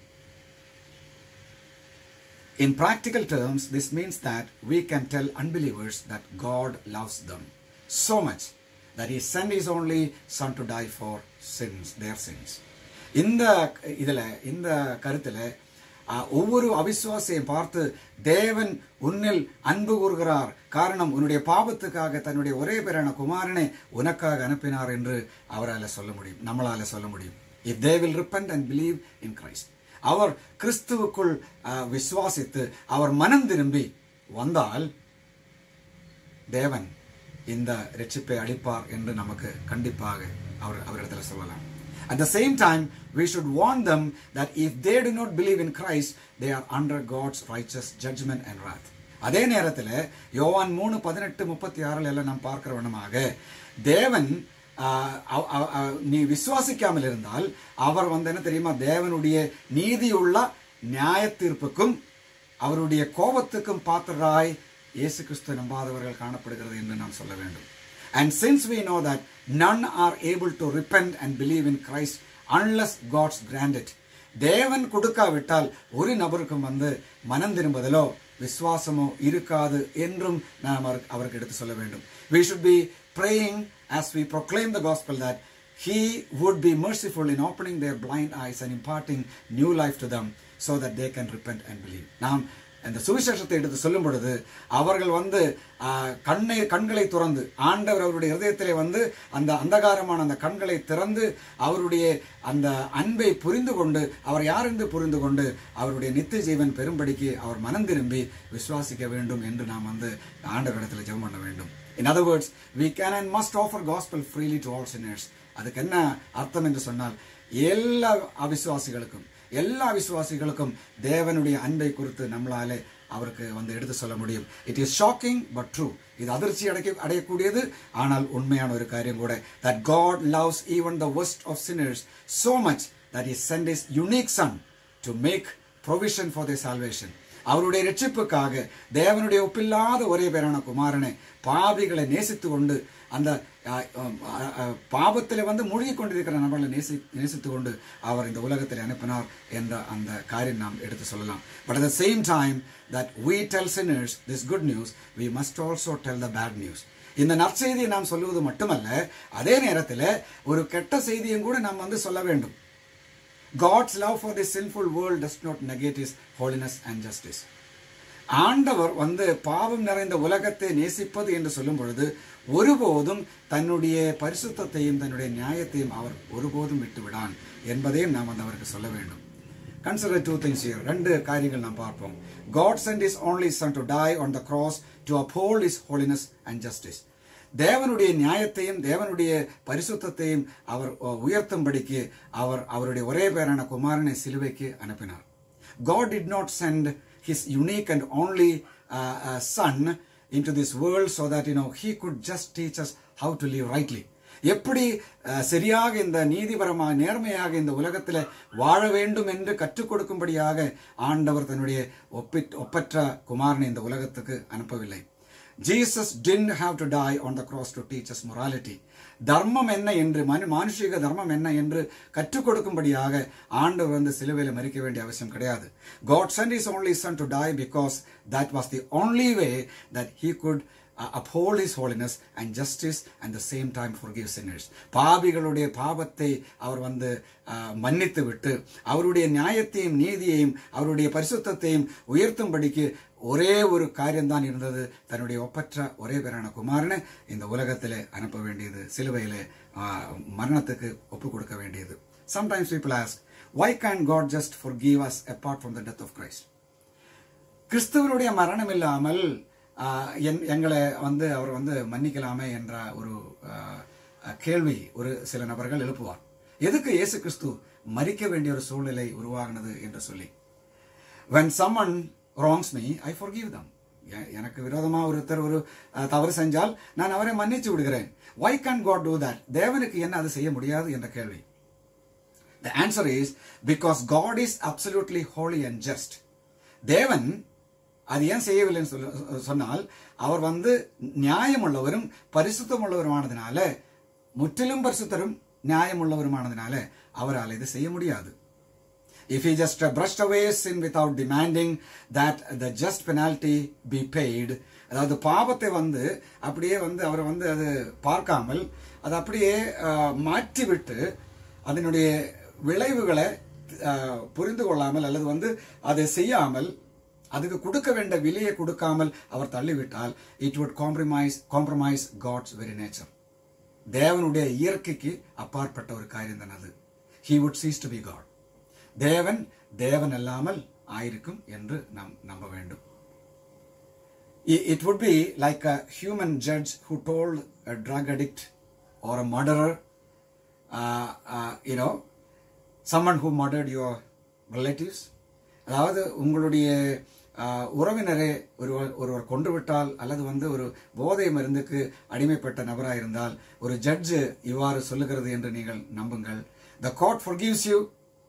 In practical terms, this means that we can tell unbelievers that God loves them so much that he sent his only son to die for sins, their sins. இந்த இதில் இந்த கருத்தில் ஒவ்வொரு அவிசுவாசியையும் பார்த்து தேவன் உன்னில் அன்பு கூறுகிறார், காரணம் உன்னுடைய பாவத்துக்காக தன்னுடைய ஒரே பேரான குமாரனை உனக்காக அனுப்பினார் என்று அவரால் சொல்ல முடியும், நம்மளால் சொல்ல முடியும். If they will repent and believe in Christ. அவர் கிறிஸ்துவுக்குள் விசுவாசித்து அவர் மனம் திரும்பி வந்தால் தேவன் இந்த இரட்சிப்பை அளிப்பார் என்று நமக்கு கண்டிப்பாக அவர் அவரிடத்தில் சொல்லலாம். At the same time, we should warn them that if they do not believe in Christ, they are under God's righteous judgment and wrath. அதே நேரத்தில் யோவான் மூணு பதினெட்டு முப்பத்தி ஆறில் எல்லாம் நாம் பார்க்கிற வண்ணமாக தேவன் நீ விசுவாசிக்காமல் இருந்தால் அவர் வந்து என்ன தெரியுமா, தேவனுடைய நீதியுள்ள நியாய தீர்ப்புக்கும் அவருடைய கோபத்துக்கும் பாத்திரராய் இயேசு கிறிஸ்து நம்பாதவர்கள் காணப்படுகிறது என்று நாம் சொல்ல வேண்டும். And since we know that none are able to repent and believe in Christ unless God's granted, தேவன் கொடுக்காவிட்டால் ஒரு நபருக்கும் வந்து மனம் திரும்புதலோ விசுவாசமோ இருக்காது என்றும் நாம் அவருக்கு எடுத்து சொல்ல வேண்டும். We should be praying as we proclaim the gospel that he would be merciful in opening their blind eyes and imparting new life to them so that they can repent and believe. நாம் இந்த சுவிசேஷத்தை எடுத்து சொல்லும் பொழுது அவர்கள் வந்து கண்ணை கண்களை திறந்து ஆண்டவர் அவருடைய இதயத்திலே வந்து அந்த அந்தகாரமான அந்த கண்களை திறந்து அவருடைய அந்த அன்பை புரிந்து கொண்டு அவர் யார் என்று புரிந்து கொண்டு அவருடைய நித்திய ஜீவன் பெரும்படிக்கு அவர் மனம் திரும்பி விசுவாசிக்க வேண்டும் என்று நாம் வந்து ஆண்டவரிடத்தில் ஜெபம் பண்ண வேண்டும். In other words, we can and must offer gospel freely to all sinners. அதுக்கு என்ன அர்த்தம் என்று சொன்னால் எல்லா அவிசுவாசிகளுக்கும் எல்லா விசுவாசிகளுக்கும் தேவனுடைய அன்பை குறித்து நம்மளாலே அவருக்கு வந்து எடுத்து சொல்ல முடியும். It is shocking but true. இது அதிர்ச்சி அடைய அடையக்கூடியது ஆனால் உண்மையான ஒரு காரியம் கூட. That God loves even the worst of sinners so much that he sent his unique son to make provision for their salvation. அவருடைய ரட்சிப்புக்காக தேவனுடைய ஒப்பில்லாத ஒரே பேரான குமாரனை பாவிகளை நேசித்து கொண்டு அந்த பாவத்தில் வந்து மூழ்கி கொண்டிருக்கிற நபர்களை நேசி நேசித்து கொண்டு அவர் இந்த உலகத்தில் அனுப்பினார் என்ற அந்த காரியம் நாம் எடுத்து சொல்லலாம். But at the same time that we tell sinners this good news, we must also tell the bad news. இந்த நற்செய்தியை நாம் சொல்லுவது மட்டுமல்ல, அதே நேரத்தில் ஒரு கெட்ட செய்தியும் கூட நாம் வந்து சொல்ல வேண்டும். God's love for this sinful world does not negate his holiness and justice. ஆண்டவர் வந்து பாவம் நிறைந்த உலகத்தை நேசிப்பது என்று சொல்லும் பொழுது ஒருபோதும் தன்னுடைய பரிசுத்தத்தையும் தன்னுடைய நியாயத்தையும் அவர் ஒருபோதும் விட்டுவிடான் என்பதையும் நாம் வந்து அவருக்கு சொல்ல வேண்டும். Consider two things here. ரெண்டு காரியங்கள் நாம் பார்ப்போம். God sent his only son to die on the cross to uphold his holiness and justice. தேவனுடைய நியாயத்தையும் தேவனுடைய பரிசுத்தத்தையும் அவர் உயர்த்தும்படிக்கு அவர் அவருடைய ஒரே பேரான குமாரனை சிலுவைக்கு அனுப்பினார். God did not send his unique and only uh, uh, son into this world so that you know he could just teach us how to live rightly. எப்படி சரியாக இந்த நீதிபரமாக நேர்மையாக இந்த உலகத்தில் வாழ வேண்டும் என்று கற்றுக் கொடுக்கும்படியாக ஆண்டவர் தன்னுடைய ஒப்பிட் ஒப்பற்ற குமாரனை இந்த உலகத்துக்கு அனுப்பவில்லை. Jesus didn't have to die on the cross to teach us morality. தர்மம் என்ன என்று மானுஷிக தர்மம் என்ன என்று கற்றுக் கொடுக்கும்படியாக ஆண்டவர் வந்து சிலுவையில் மரிக்க வேண்டிய அவசியம் கிடையாது. God sent his only son to die because that was the only way that he could uh, uphold his holiness and justice and the same time forgive sinners. பாவிகளுடைய பாவத்தை அவர் வந்து மன்னித்து விட்டு அவருடைய நியாயத்தையும் நீதியையும் அவருடைய பரிசுத்தத்தையும் உயர்த்தும்படிக்கு ஒரே ஒரு காரியம்தான் இருந்தது. தன்னுடைய ஒப்பற்ற ஒரே பேரான குமாரனை இந்த உலகத்திலே அனுப்ப வேண்டியது, சிலுவையிலே மரணத்துக்கு ஒப்பு கொடுக்க வேண்டியது. Sometimes people ask, why can't God just forgive us apart from the death of Christ? கிறிஸ்துவனுடைய மரணம் இல்லாமல் எங்களை வந்து அவர் வந்து மன்னிக்கலாமே என்ற ஒரு கேள்வி ஒரு சில நபர்கள் எழுப்புவார். எதுக்கு இயேசு கிறிஸ்து மரிக்க வேண்டிய ஒரு சூழ்நிலை உருவாகினது என்று சொல்லி. When someone wrongs me, I forgive them. எனக்கு விரோதமா ஒருத்தர் ஒரு தவறு செஞ்சால் நான் அவரை மன்னிச்சு விடுகிறேன். Why can't God do that? தேவனுக்கு என்ன அது செய்ய முடியாது என்ற கேள்வி. The answer is because God is absolutely holy and just. தேவன் அது ஏன் செய்யவில்லைன்னு சொன்னால் அவர் வந்து நியாயம் உள்ளவரும் பரிசுத்தம் உள்ளவருமானதுனால, முற்றிலும் பரிசுத்தரும் நியாயம் உள்ளவருமானதுனால அவரால் இது செய்ய முடியாது. If he just brushed away sin without demanding that the just penalty be paid, அதாவது பாவத்தை வந்து அப்படியே வந்து அவர் வந்து அது பார்க்காமல் அது அப்படியே மாற்றி விட்டு அதனுடைய விளைவுகளை புரிந்து கொள்ளாமல் அல்லது வந்து அதை செய்யாமல் அதுக்கு கொடுக்க வேண்டிய விலையை கொடுக்காமல் அவர் தள்ளிவிட்டால் it would compromise compromise God's very nature. தேவனுடைய இயற்கைக்கு அப்பாற்பட்ட ஒரு காரியம் தான் அது. He would cease to be God. தேவன் தேவன் அல்லாமல் ஆயிருக்கும் என்று நாம் நம்ப வேண்டும். It would be like a human judge who told a drug addict or a murderer, uh, uh, you know, someone who murdered your relatives. அதாவது உங்களுடைய உறவினரை ஒருவர் ஒருவர் கொன்று விட்டால் அல்லது வந்து ஒரு போதை மருந்துக்கு அடிமைப்பட்ட நபராக இருந்தால் ஒரு ஜட்ஜு இவ்வாறு சொல்லுகிறது என்று நீங்கள் நம்புங்கள். The court forgives you.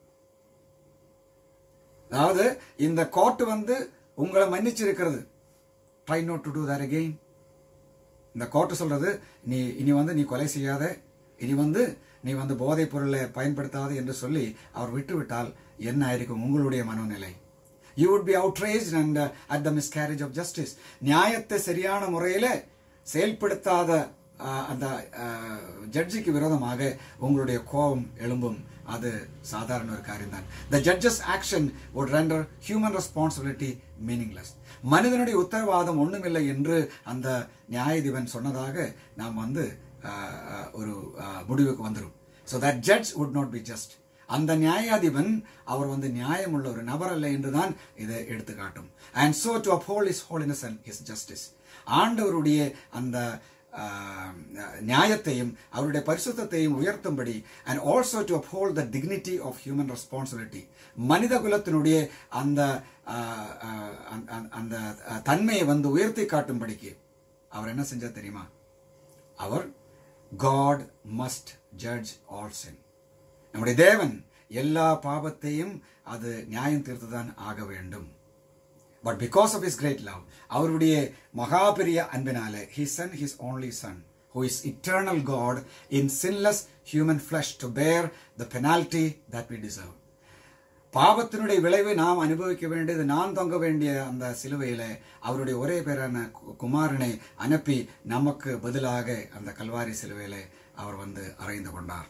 அதாவது இந்த கோர்ட் வந்து உங்களை மன்னிச்சிருக்கிறது. Try not to do that again. இந்த கோர்ட் சொல்றது நீ இனி வந்து நீ கொலை செய்யாத, இனி வந்து நீ வந்து போதைப் பொருளை பயன்படுத்தாத என்று சொல்லி அவர் விட்டுவிட்டால் என்ன ஆயிருக்கும் உங்களுடைய மனோநிலை? You would be outraged and uh, at the miscarriage of justice. நியாயத்தை சரியான முறையில செயல்படுத்தாத அந்த ஜட்ஜிக்கு விரோதமாக உங்களுடைய கோபம் எழும்பும். அது சாதாரண ஒரு காரியம் தான். The judge's action would render human responsibility meaningless. மனிதனுடைய உத்தரவாதம் ஒண்ணுமில்லை என்று அந்த நியாயாதிபன் சொன்னதாக நாம் வந்து ஒரு முடிவுக்கு வந்துரும். So that judge would not be just. அந்த நியாயாதிபன் அவர் வந்து நியாயம் உள்ள ஒரு நபர் அல்ல என்றுதான் இதை எடுத்து காட்டும். And so to uphold his holiness and his justice. ஆண்டவருடைய அந்த நியாயத்தையும் அவருடைய பரிசுத்தத்தையும் உயர்த்தும்படி and also to uphold the dignity of human responsibility. மனித குலத்தினுடைய அந்த அந்த தன்மையை வந்து உயர்த்தி காட்டும்படிக்கு அவர் என்ன செஞ்சார் தெரியுமா? அவர் God must judge all sin. நம்முடைய தேவன் எல்லா பாவத்தையும் அது நியாயம் தீர்த்துதான் ஆக வேண்டும். But because of his great love, அவருடைய மகாபெரிய அன்பினாலே he sent his only son, who is eternal God in sinless human flesh to bear the penalty that we deserve. பாவத்தினுடைய விளைவை நாம் அனுபவிக்க வேண்டியது நான் தொங்க வேண்டிய அந்த சிலுவையில அவருடைய ஒரே பேரான குமாரனை அனுப்பி நமக்கு பதிலாக அந்த கல்வாரி சிலுவையில அவர் வந்து அறைந்து கொண்டார்.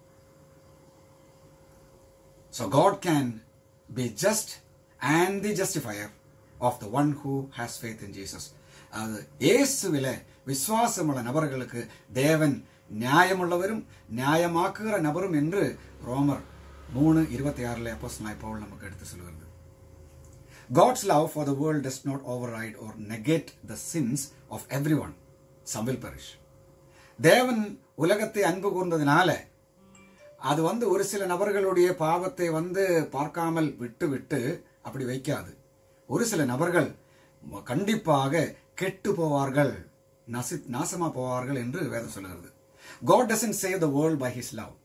So God can be just and the justifier of the one who has faith in Jesus. அது இயேசுவிலே விசுவாசமுள்ள நபர்களுக்கு தேவன் நியாயமுள்ளவரும் நியாயமாக்குகிற நபரும் என்று ரோமர் மூணு இருபத்தி ஆறுல அப்போஸ்தலனாகிய பவுல் நமக்கு எடுத்து சொல்கிறது. God's love for the world does not override or negate the sins of everyone. Some will perish. தேவன் உலகத்தை அன்பு கூர்ந்ததினால அது வந்து ஒரு சில நபர்களுடைய பாவத்தை வந்து பார்க்காமல் விட்டு விட்டு அப்படி வைக்காது. ஒரு சில நபர்கள் கண்டிப்பாக கெட்டு போவார்கள், நாசமா போவார்கள் என்று வேதம் சொல்கிறது. God doesn't save the world by his love.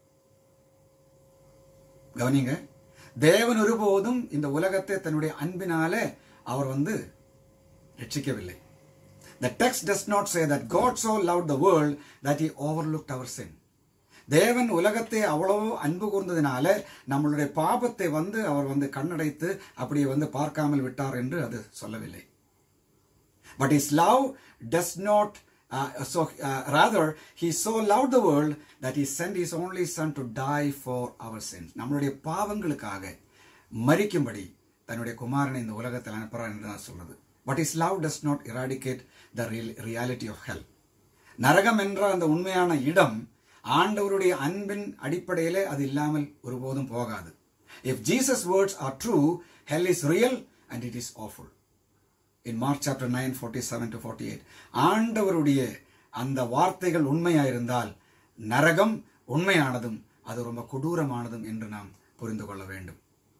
கவனிங்க, தேவன் ஒருபோதும் இந்த உலகத்தை தன்னுடைய அன்பினாலே அவர் வந்து ரட்சிக்கவில்லை. The text does not say that God so loved the world that he overlooked our sin. தேவன் உலகத்தை அவ்வளவு அன்பு கூர்ந்ததினால நம்மளுடைய பாபத்தை வந்து அவர் வந்து கண்ணடைத்து அப்படியே வந்து பார்க்காமல் விட்டார் என்று அது சொல்லவில்லை. But his love does not uh, so uh, rather he so loved the world that he sent his only son to die for our sins. நம்மளுடைய பாவங்களுக்காக மரிக்கும்படி தன்னுடைய குமாரனை இந்த உலகத்தில் அனுப்புறார் என்று நான் சொல்றது. But his love does not eradicate the real reality of hell. நரகம் என்ற அந்த உண்மையான இடம் ஆண்டவருடைய அன்பின் அடிப்படையிலே அது இல்லாமல் ஒருபோதும் போகாது. If Jesus' words are true, hell is real and it is awful. In Mark chapter nine, forty-seven to forty-eight, ஆண்டவருடைய அந்த வார்த்தைகள் உண்மையாயிருந்தால் நரகம் உண்மையானதும் அது ரொம்ப கொடூரமானதும் என்று நாம் புரிந்து கொள்ள வேண்டும்.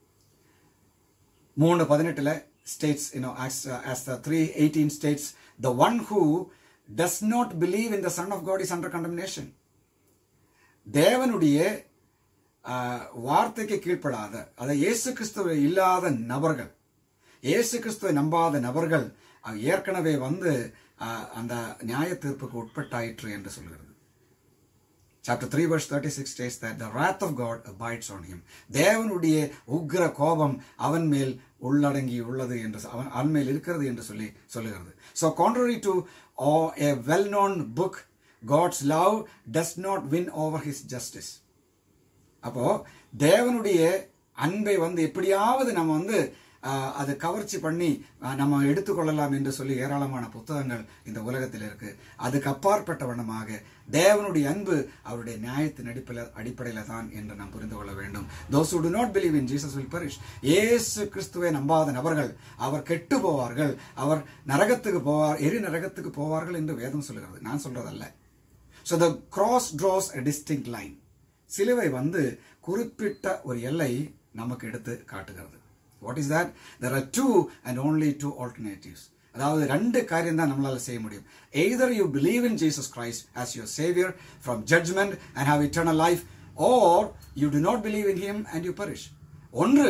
மூணு பதினெட்டுல states, you know, as, uh, as the three eighteen states, the one who does not believe in the Son of God is under condemnation. தேவனுடைய வார்த்தைக்கு கீழ்ப்படாத, அதை இயேசு கிறிஸ்துவை இல்லாத நபர்கள், இயேசு கிறிஸ்துவை நம்பாத நபர்கள் ஏற்கனவே வந்து அந்த நியாய தீர்ப்புக்கு உட்பட்டாயிற்று என்று சொல்கிறது. Chapter three verse thirty-six states that the wrath of God abides on him. தேவனுடைய உக்கிர கோபம் அவன் மேல் உள்ளடங்கி உள்ளது என்று அவன் அவன் மேல் இருக்கிறது என்று சொல்லி சொல்லுகிறது. So contrary to uh, a well-known book, God's love does not win over his justice. அப்போ தேவனுடைய அன்பை வந்து எப்படியாவது நம்ம வந்து அது கவர்ச்சி பண்ணி நம்ம எடுத்துக்கொள்ளலாம் என்று சொல்லி ஏராளமான புத்தகங்கள் இந்த உலகத்தில் இருக்கு. அதுக்கு அப்பாற்பட்ட வண்ணமாக தேவனுடைய அன்பு அவருடைய நியாயத்தின் அடிப்படையில் அடிப்படையில் தான் என்று நாம் புரிந்து கொள்ள வேண்டும். Those who do not believe in Jesus will perish. இயேசு கிறிஸ்துவை நம்பாத நபர்கள் அவர் கெட்டு போவார்கள், அவர் நரகத்துக்கு போவார், எரி நரகத்துக்கு போவார்கள் என்று வேதம் சொல்லுகிறது, நான் சொல்றதல்ல. So the cross draws a distinct line. சிலுவை வந்து குறிப்பிட்ட ஒரு எல்லை நமக்கு எடுத்து காட்டுகிறது. What is that? There are two and only two alternatives. அதாவது ரெண்டு காரியம் தான் நம்மளால செய்ய முடியும். Either you believe in Jesus Christ as your savior from judgment and have eternal life, or you do not believe in him and you perish. ஒன்று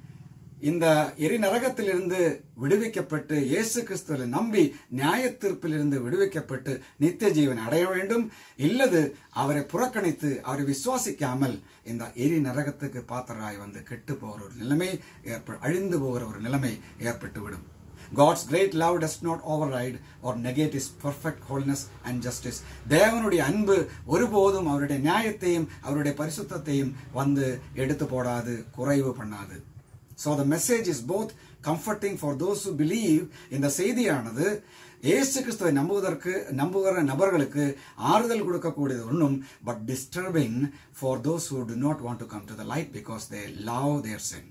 இந்த எரி நரகத்திலிருந்து விடுவிக்கப்பட்டு இயேசு கிறிஸ்துவை நம்பி நியாய தீர்ப்பிலிருந்து விடுவிக்கப்பட்டு நித்திய ஜீவன் அடைய வேண்டும், இல்லது அவரை புறக்கணித்து அவரை விசுவாசிக்காமல் இந்த எரி நரகத்துக்கு பாத்திராய் வந்து கெட்டு போகிற ஒரு நிலைமை ஏற்ப அழிந்து போகிற ஒரு நிலைமை ஏற்பட்டுவிடும். God's great love does not override or negate his perfect holiness and justice. தேவனுடைய அன்பு ஒருபோதும் அவருடைய நியாயத்தையும் அவருடைய பரிசுத்தத்தையும் வந்து எடுத்து போடாது, குறைவு பண்ணாது. So the message is both comforting for those who believe. இந்த செய்தியானது இயேசு கிறிஸ்துவை நம்புவதற்கு நம்புகிற நபர்களுக்கு ஆறுதல் கொடுக்கக்கூடியது ஒன்றும், but disturbing for those who do not want to come to the light because they love their sin.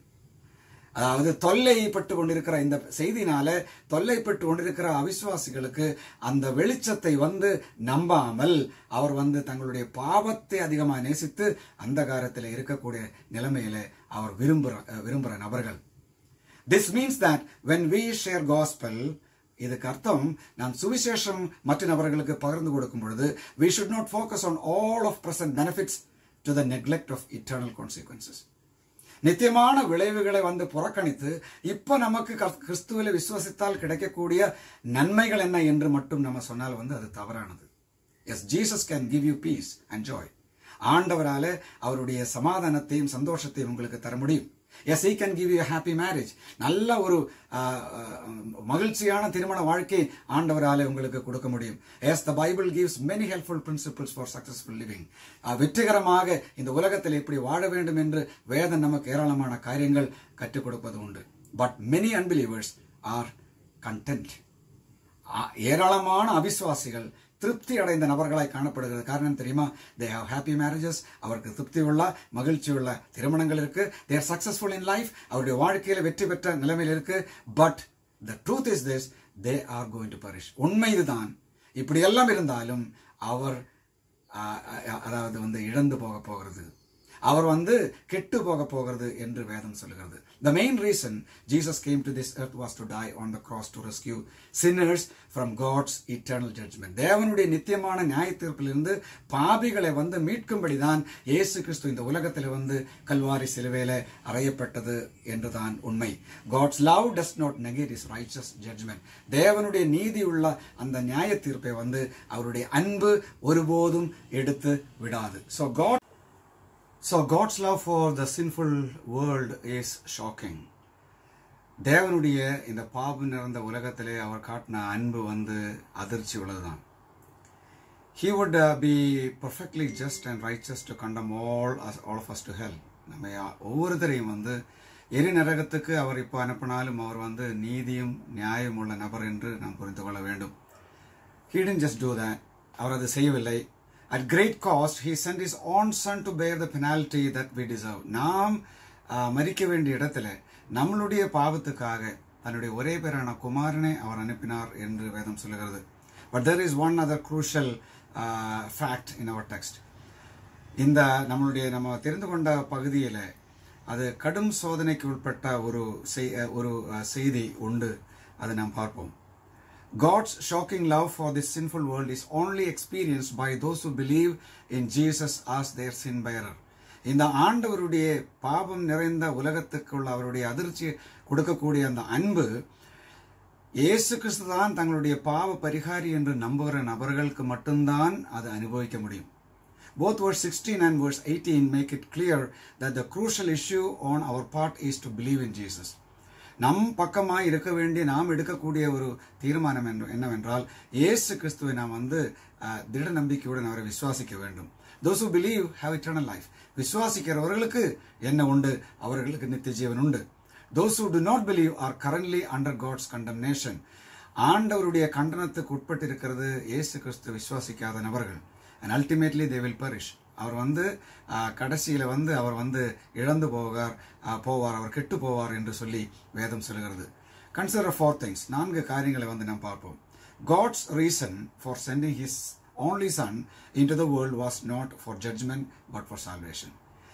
அதாவது தொல்லைப்பட்டு கொண்டிருக்கிற இந்த செய்தினால தொல்லைப்பட்டு கொண்டிருக்கிற அவிசுவாசிகளுக்கு அந்த வெளிச்சத்தை வந்து நம்பாமல் அவர் வந்து தங்களுடைய பாவத்தை அதிகமாக நேசித்து அந்த காலத்தில் இருக்கக்கூடிய நிலைமையில அவர் விரும்புற விரும்புகிற நபர்கள். This means that when we share gospel, இதுக்கு அர்த்தம் நாம் சுவிசேஷம் மற்ற நபர்களுக்கு பகிர்ந்து கொடுக்கும் பொழுது we should not focus on all of present benefits to the neglect of eternal consequences. நித்தியமான விளைவுகளை வந்து புறக்கணித்து இப்ப நமக்கு கிறிஸ்துவில விசுவாசித்தால் கிடைக்கக்கூடிய நன்மைகள் என்ன என்று மட்டும் நம்ம சொன்னால் வந்து அது தவறானது. Yes, Jesus can give you peace and joy. ஆண்டவரால அவருடைய சமாதானத்தையும் சந்தோஷத்தையும் உங்களுக்கு தர முடியும். Yes, he can give you a happy marriage. நல்ல ஒரு மகிழ்ச்சியான திருமண வாழ்க்கை ஆண்டவராலே உங்களுக்கு கொடுக்க முடியும். Yes, the Bible gives many helpful principles for successful living. வெற்றிகரமாக இந்த உலகத்தில் எப்படி வாழ வேண்டும் என்று வேதம் நமக்கு ஏராளமான காரியங்கள் கற்றுக் கொடுப்பது உண்டு. But many unbelievers are content. ஏராளமான அவிசுவாசிகள் திருப்தி அடைந்த நபர்களாய் காணப்படுகிறது. காரணம் தெரியுமா? they have happy marriages. அவருக்கு திருப்தி உள்ள மகிழ்ச்சி உள்ள திருமணங்கள் இருக்கு. they are successful in life. அவருடைய வாழ்க்கையில வெற்றி பெற்ற நிலைமையில் இருக்கு. but the truth is this, they are going to perish. உண்மை இதுதான். இப்படி எல்லாம் இருந்தாலும் அவர் அதாவது வந்து இழந்து போக போகிறது. அவர் வந்து கெட்டு போக போகிறது என்று வேதம் சொல்கிறது. The main reason Jesus came to this earth was to die on the cross to rescue sinners from God's eternal judgment. தேவனுடைய நித்தியமான நியாய தீர்ப்பிலிருந்து பாபிகளை வந்து மீட்கும்படிதான் இயேசு கிறிஸ்து இந்த உலகத்தில் வந்து கல்வாரி சிலுவையிலே அறையப்பட்டது என்றுதான் உண்மை. God's love does not negate his righteous judgment. தேவனுடைய நீதி உள்ள அந்த நியாய தீர்ப்பை வந்து அவருடைய அன்பு ஒருபோதும் எடுத்து விடாது. So God So God's love for the sinful world is shocking. தேவனுடைய இந்த பாவம் நிறைந்த உலகத்திலே அவர் காட்டின அன்பு வந்து அதிர்ச்சி உள்ளதுதான். He would uh, be perfectly just and righteous to condemn all us, all of us to hell. நம்ம ஒவ்வொருத்தரையும் வந்து எரி நரகத்துக்கு அவர் இப்போ அனுப்பினாலும் அவர் வந்து நீதியும் நியாயம் உள்ள நபர் என்று நாம் புரிந்து கொள்ள வேண்டும். He didn't just do that. அவர் அது செய்யவில்லை. At great cost, he sent his own son to bear the penalty that we deserve. நாம் மரிக்க வேண்டிய இடத்துல நம்மளுடைய பாவத்துக்காக தன்னுடைய ஒரே பேரான குமாரனை அவர் அனுப்பினார் என்று வேதம் சொல்லுகிறது. But there is one other crucial uh, fact in our text. இந்த நம்மளுடைய நம்ம தெரிந்து கொண்ட பகுதியில் அது கடும் சோதனைக்கு உட்பட்ட ஒரு ஒரு செய்தி உண்டு. அதை நாம் பார்ப்போம். God's shocking love for this sinful world is only experienced by those who believe in Jesus as their sin bearer. இந்த ஆண்டவருடைய பாவம் நிறைந்த உலகத்துக்குள்ள அவருடைய அதிர்ச்சி கொடுக்கக்கூடிய அந்த அன்பு இயேசு கிறிஸ்து தான் தங்களுடைய பாவ பரிகாரி என்று நம்புகிற நபர்களுக்கு மட்டும்தான் அதை அனுபவிக்க முடியும். Both verse sixteen and verse eighteen make it clear that the crucial issue on our part is to believe in Jesus. நம் பக்கமாய் இருக்க வேண்டிய நாம் எடுக்கக்கூடிய ஒரு தீர்மானம் என்னவென்றால் இயேசு கிறிஸ்துவை நாம் வந்து திட நம்பிக்கையுடன் அவரை விசுவாசிக்க வேண்டும். Those who believe have eternal life. விசுவாசிக்கிறவர்களுக்கு என்ன உண்டு? அவர்களுக்கு நித்திய ஜீவன் உண்டு. Those who do not believe are currently under God's condemnation. ஆண்டவருடைய கண்டனத்துக்கு உட்பட்டிருக்கிறது இயேசு கிறிஸ்து விசுவாசிக்காத நபர்கள். And ultimately they will perish. அவர் வந்து கடைசியில் வந்து அவர் வந்து இழந்து போவார் போவார் அவர் கெட்டு போவார் என்று சொல்லி வேதம் சொல்கிறது. Consider four things. நான்கு காரியங்களை வந்து நாம் பார்ப்போம். God's reason for sending his only son into the world was not for judgment but for salvation.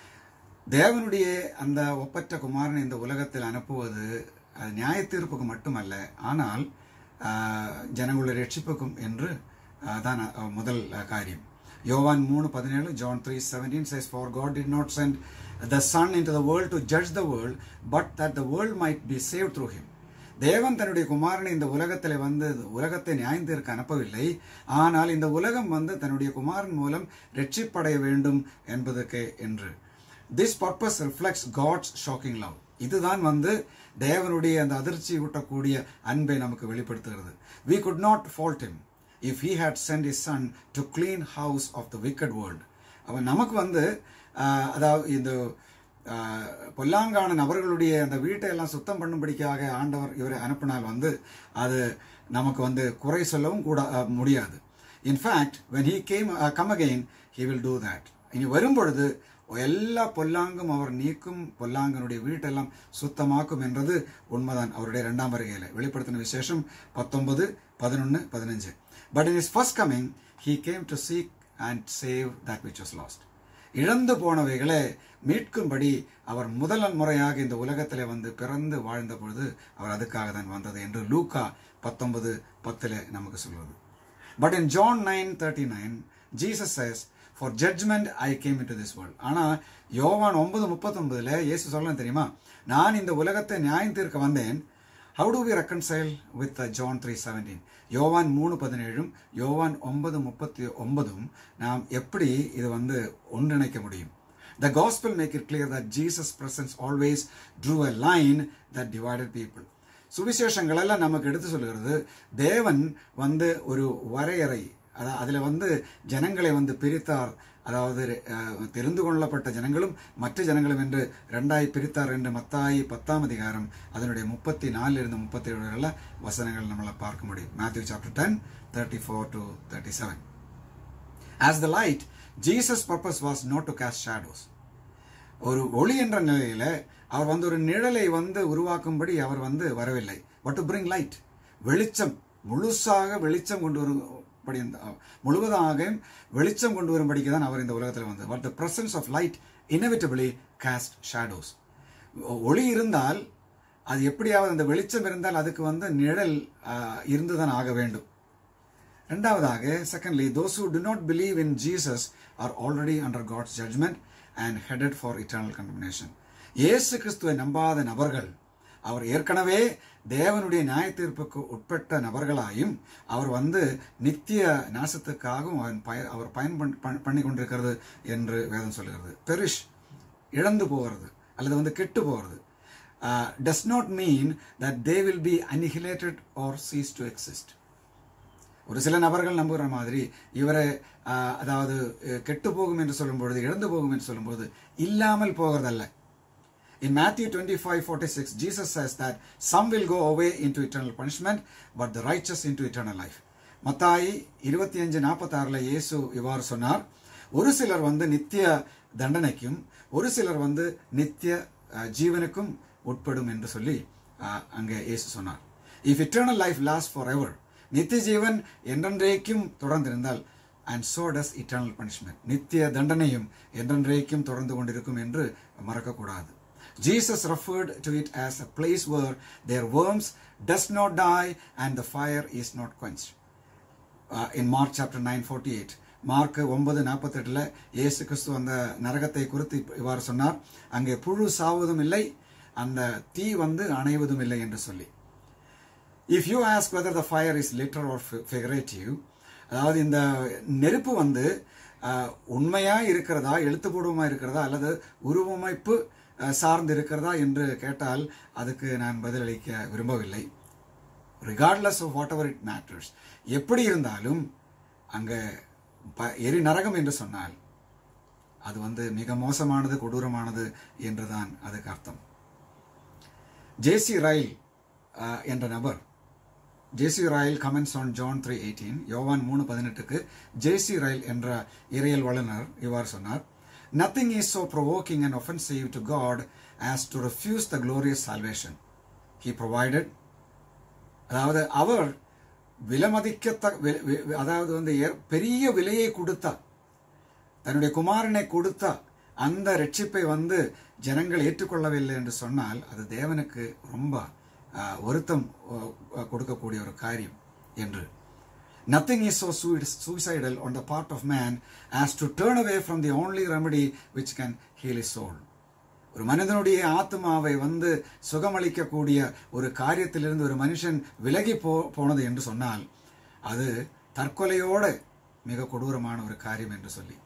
தேவனுடைய அந்த ஒப்பற்ற குமாரனை இந்த உலகத்தில் அனுப்புவது நியாய தீர்ப்புக்கு மட்டுமல்ல, ஆனால் ஜனங்களுடைய ரட்சிப்புக்கும் என்று தான் முதல் காரியம். யோவான் மூணு பதினேழு, John three seventeen says, For God did not send the Son into the world to judge the world, but that the world might be saved through him. தேவன் தன்னுடைய குமாரனை இந்த உலகத்தில் வந்து உலகத்தை நியாயத்திற்கு அனுப்பவில்லை, ஆனால் இந்த உலகம் வந்து தன்னுடைய குமாரன் மூலம் ரட்சிப்படைய வேண்டும் என்பதற்கு என்று. This purpose reflects God's shocking love. இதுதான் வந்து தேவனுடைய அந்த அதிர்ச்சி ஊட்டக்கூடிய அன்பை நமக்கு வெளிப்படுத்துகிறது. We could not fault him if he had sent his son to clean house of the wicked world. அவன் நமக்கு வந்து அதாவது இந்த பொல்லாங்கான நபர்களுடைய அந்த வீட்டை எல்லாம் சுத்தம் பண்ணும்படிக்காக ஆண்டவர் இவரை அனுப்பினால் வந்து அது நமக்கு வந்து குறை சொல்லவும் கூட முடியாது. In fact when he came uh, come again he will do that. இனி வரும்பொழுது எல்லா பொல்லாங்கும் அவர் நீக்கும், பொல்லாங்கனுடைய வீட்டெல்லாம் சுத்தமாக்கும் என்றது உண்மைதான். அவருடைய இரண்டாம் வருகையில் வெளிப்படுத்தின விசேஷம் பத்தொன்பது பதினொன்று பதினஞ்சு. But in his first coming, he came to seek and save that which was lost. இழந்து போனவைகளை மீட்கும்படி அவர் முதல் முறையாக இந்த உலகத்திலே வந்து பிறந்து வாழ்ந்த பொழுது அவர் அதுக்காக தான் வந்தது என்று லூக்கா பத்தொன்பது பத்தில் நமக்கு சொல்வது. But in John nine thirty-nine, Jesus says, For judgment I came into this world. ஆனால் யோவான் ஒன்பது முப்பத்தொன்பதுல இயேசு சொல்லணும் தெரியுமா, நான் இந்த உலகத்தை நியாயம் தீர்க்க வந்தேன். How do we reconcile with uh, John three seventeen? யோவான் மூணு பதினேழும் யோவான் ஒன்பது முப்பத்தி ஒன்பதும் நாம் எப்படி இது வந்து ஒன்றிணைக்க முடியும்? The gospel make it clear that Jesus' presence always drew a line that divided people. சுவிசேஷங்கள் எல்லாம் நமக்கு எடுத்து சொல்கிறது தேவன் வந்து ஒரு வரையறை, அதாவது அதில் வந்து ஜனங்களை வந்து பிரித்தார். அதாவது தெரிந்து கொள்ளப்பட்ட ஜனங்களும் மற்ற ஜனங்களும் என்று ரெண்டாய் பிரித்தார் என்று மத்தாயி பத்தாம் அதிகாரம் அதனுடைய முப்பத்தி நாலுல இருந்து முப்பத்தி ஏழு வசனங்கள் நம்மளை பார்க்க முடியும். Matthew chapter ten thirty-four to thirty-seven. As the light, Jesus' purpose was not to cast shadows. ஒரு ஒளி என்ற நிலையில அவர் வந்து ஒரு நிழலை வந்து உருவாக்கும்படி அவர் வந்து வரவில்லை. But to bring light, வெளிச்சம், முழுசாக வெளிச்சம் கொண்டு வரும் படி முழுவதாக வெளிச்சம் கொண்டு வரும்படிக்கு தான் அவர் இந்த உலகத்தில் வந்தது. But the presence of light inevitably cast shadows. ஒளி இருந்தால் அது எப்படியாவது அந்த வெளிச்சம் இருந்தால் அதுக்கு வந்து நிழல் இருந்துதான் ஆக வேண்டும். ரெண்டாவதாக, secondly, those who do not believe in Jesus are already under God's judgment and headed for eternal condemnation. இயேசு கிறிஸ்துவை நம்பாத நபர்கள் அவர் ஏற்கனவே தேவனுடைய நியாய தீர்ப்புக்கு உட்பட்ட நபர்களாயும் அவர் வந்து நித்திய நாசத்துக்காகவும் அவன் பய அவர் பயன் பண்ணி கொண்டிருக்கிறது என்று வேதம் சொல்கிறது. பெரிஷ், இழந்து போகிறது அல்லது வந்து கெட்டு போகிறது. Does not mean that they will be annihilated or cease to exist. ஒரு சில நபர்கள் நம்புகிற மாதிரி இவரை அதாவது கெட்டு போகும் என்று சொல்லும் பொழுது, இழந்து போகும் என்று சொல்லும்போது இல்லாமல் போகிறதல்ல. In Matthew twenty-five forty-six, Jesus says that some will go away into eternal punishment, but the righteous into eternal life. Mathai இருபத்தி அஞ்சு நாற்பத்தி ஆறுல இயேசு இவ்வாறு சொன்னார், ஒரு சிலர் வந்து நித்திய தண்டனைக்கும் ஒரு சிலர் வந்து நித்திய ஜீவனுக்கும் உட்படும் என்று சொல்லி அங்கே இயேசு சொன்னார். If eternal life lasts forever, நித்திய ஜீவன் என்றென்றைக்கும் தொடர்ந்திருந்தால், and so does eternal punishment, நித்திய தண்டனையும் என்றென்றைக்கும் தொடர்ந்து கொண்டிருக்கும் என்று மறக்கக்கூடாது. Jesus referred to it as a place where their worms does not die and the fire is not quenched. Uh, in Mark chapter nine forty-eight, Mark ஒன்பது நாற்பத்தி எட்டுல இயேசு கிறிஸ்து அந்த நரகத்தை குறித்து இவ்வாறு சொன்னார், அங்கே புழு சாவதும் இல்லை, அந்த தீ வந்து அணைவதும் இல்லை என்று சொல்லி. If you ask whether the fire is literal or figurative, அதாவது இந்த நெருப்பு வந்து உண்மையா இருக்கிறதா, எழுத்துப்பூர்வமா இருக்கிறதா அல்லது உருவமைப்பு சார்ந்து இருக்கிறதா என்று கேட்டால் அதுக்கு நான் பதிலளிக்க விரும்பவில்லை. Regardless of whatever it matters, எப்படி இருந்தாலும் அங்கே எரி நரகம் என்று சொன்னால் அது வந்து மிக மோசமானது, கொடூரமானது என்றுதான் அதுக்கு அர்த்தம். ஜேசி ரயில் என்ற நபர், JC Ryle comments on John three eighteen, யோவான் மூணு பதினெட்டுக்கு ஜேசி ரயில் என்ற இறையல் வல்லுநர் இவ்வாறு சொன்னார், nothing is so provoking and offensive to God as to refuse the glorious salvation He provided. அதாவது அவர் விலமதிக்கத்த அதாவது வந்து பெரிய விலையை கொடுத்த தன்னுடைய குமாரனை கொடுத்த அந்த ரட்சிப்பை வந்து ஜனங்கள் ஏற்றுக்கொள்ளவில்லை என்று சொன்னால் அது தேவனுக்கு ரொம்ப வருத்தம் கொடுக்கக்கூடிய ஒரு காரியம் என்று. Nothing is so suicidal on the part of man as to turn away from the only remedy which can heal his soul. ஒரு மனிதனுடைய ஆத்மாவை வந்து சுகமளிக்கக்கூடிய ஒரு காரியத்திலிருந்து ஒரு மனுஷன் விலகி போ போனது என்று சொன்னால் அது தற்கொலையோட மிக கொடூரமான ஒரு காரியம் என்று சொல்லி.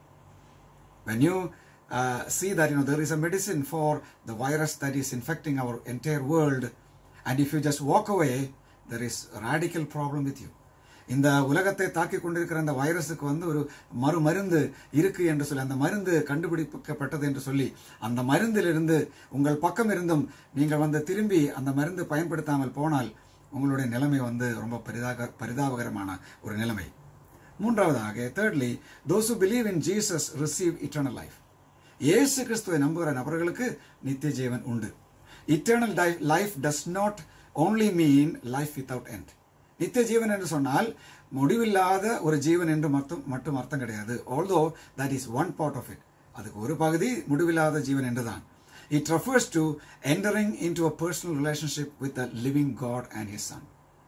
When you uh, see that you know there is a medicine for the virus that is infecting our entire world, and if you just walk away, there is a radical problem with you. இந்த உலகத்தை தாக்கி கொண்டிருக்கிற அந்த வைரஸுக்கு வந்து ஒரு மறு மருந்து இருக்கு என்று சொல்லி, அந்த மருந்து கண்டுபிடிக்கப்பட்டது என்று சொல்லி அந்த மருந்திலிருந்து உங்கள் பக்கம் இருந்தும் நீங்கள் வந்து திரும்பி அந்த மருந்து பயன்படுத்தாமல் போனால் உங்களுடைய நிலைமை வந்து ரொம்ப பரிதாக பரிதாபகரமான ஒரு நிலைமை. மூன்றாவதாக, thirdly, those who believe in Jesus receive eternal life. இயேசு கிறிஸ்துவை நம்புகிற நபர்களுக்கு நித்திய ஜீவன் உண்டு. Eternal life does not only mean life without end. நித்திய ஜீவன் என்று சொன்னால் முடிவில்லாத ஒரு ஜீவன் என்று மட்டும் மட்டும் அர்த்தம் கிடையாது. although that is one part of it, அதுக்கு ஒரு பகுதி முடிவில்லாத ஜீவன் என்றுதான். It refers to entering into a personal relationship with the living God and His Son.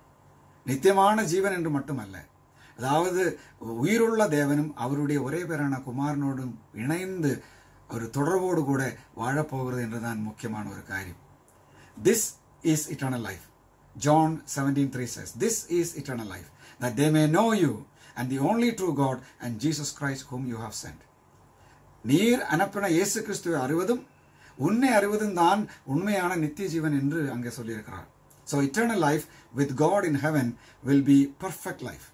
நித்தியமான ஜீவன் என்று மட்டுமல்ல, அதாவது உயிருள்ள தேவனும் அவருடைய ஒரே பேரான குமாரனோடும் இணைந்து ஒரு தொடர்போடு கூட வாழப்போகிறது என்றுதான் முக்கியமான ஒரு காரியம். This is eternal life. John seventeen three says, this is eternal life, that they may know you and the only true God and Jesus Christ whom you have sent. நீர் அனுப்பின இயேசு கிறிஸ்துவை அறிவதும் உன்னை அறிவதும் தான் உண்மையான நித்திய ஜீவன் என்று அங்கே சொல்லியிருக்கிறார். So eternal life with God in heaven will be perfect life.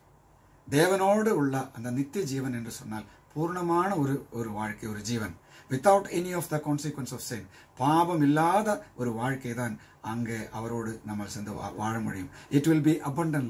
தேவனோடு உள்ள அந்த நித்திய ஜீவன் என்று சொன்னால் பூர்ணமான ஒரு ஒரு வாழ்க்கை, ஒரு ஜீவன், without any of the consequence of sin. பாவம் இல்லாத ஒரு வாழ்க்கை தான் அங்கே அவரோடு நம்ம சேர்ந்து வாழ முடியும். It will be abundant life.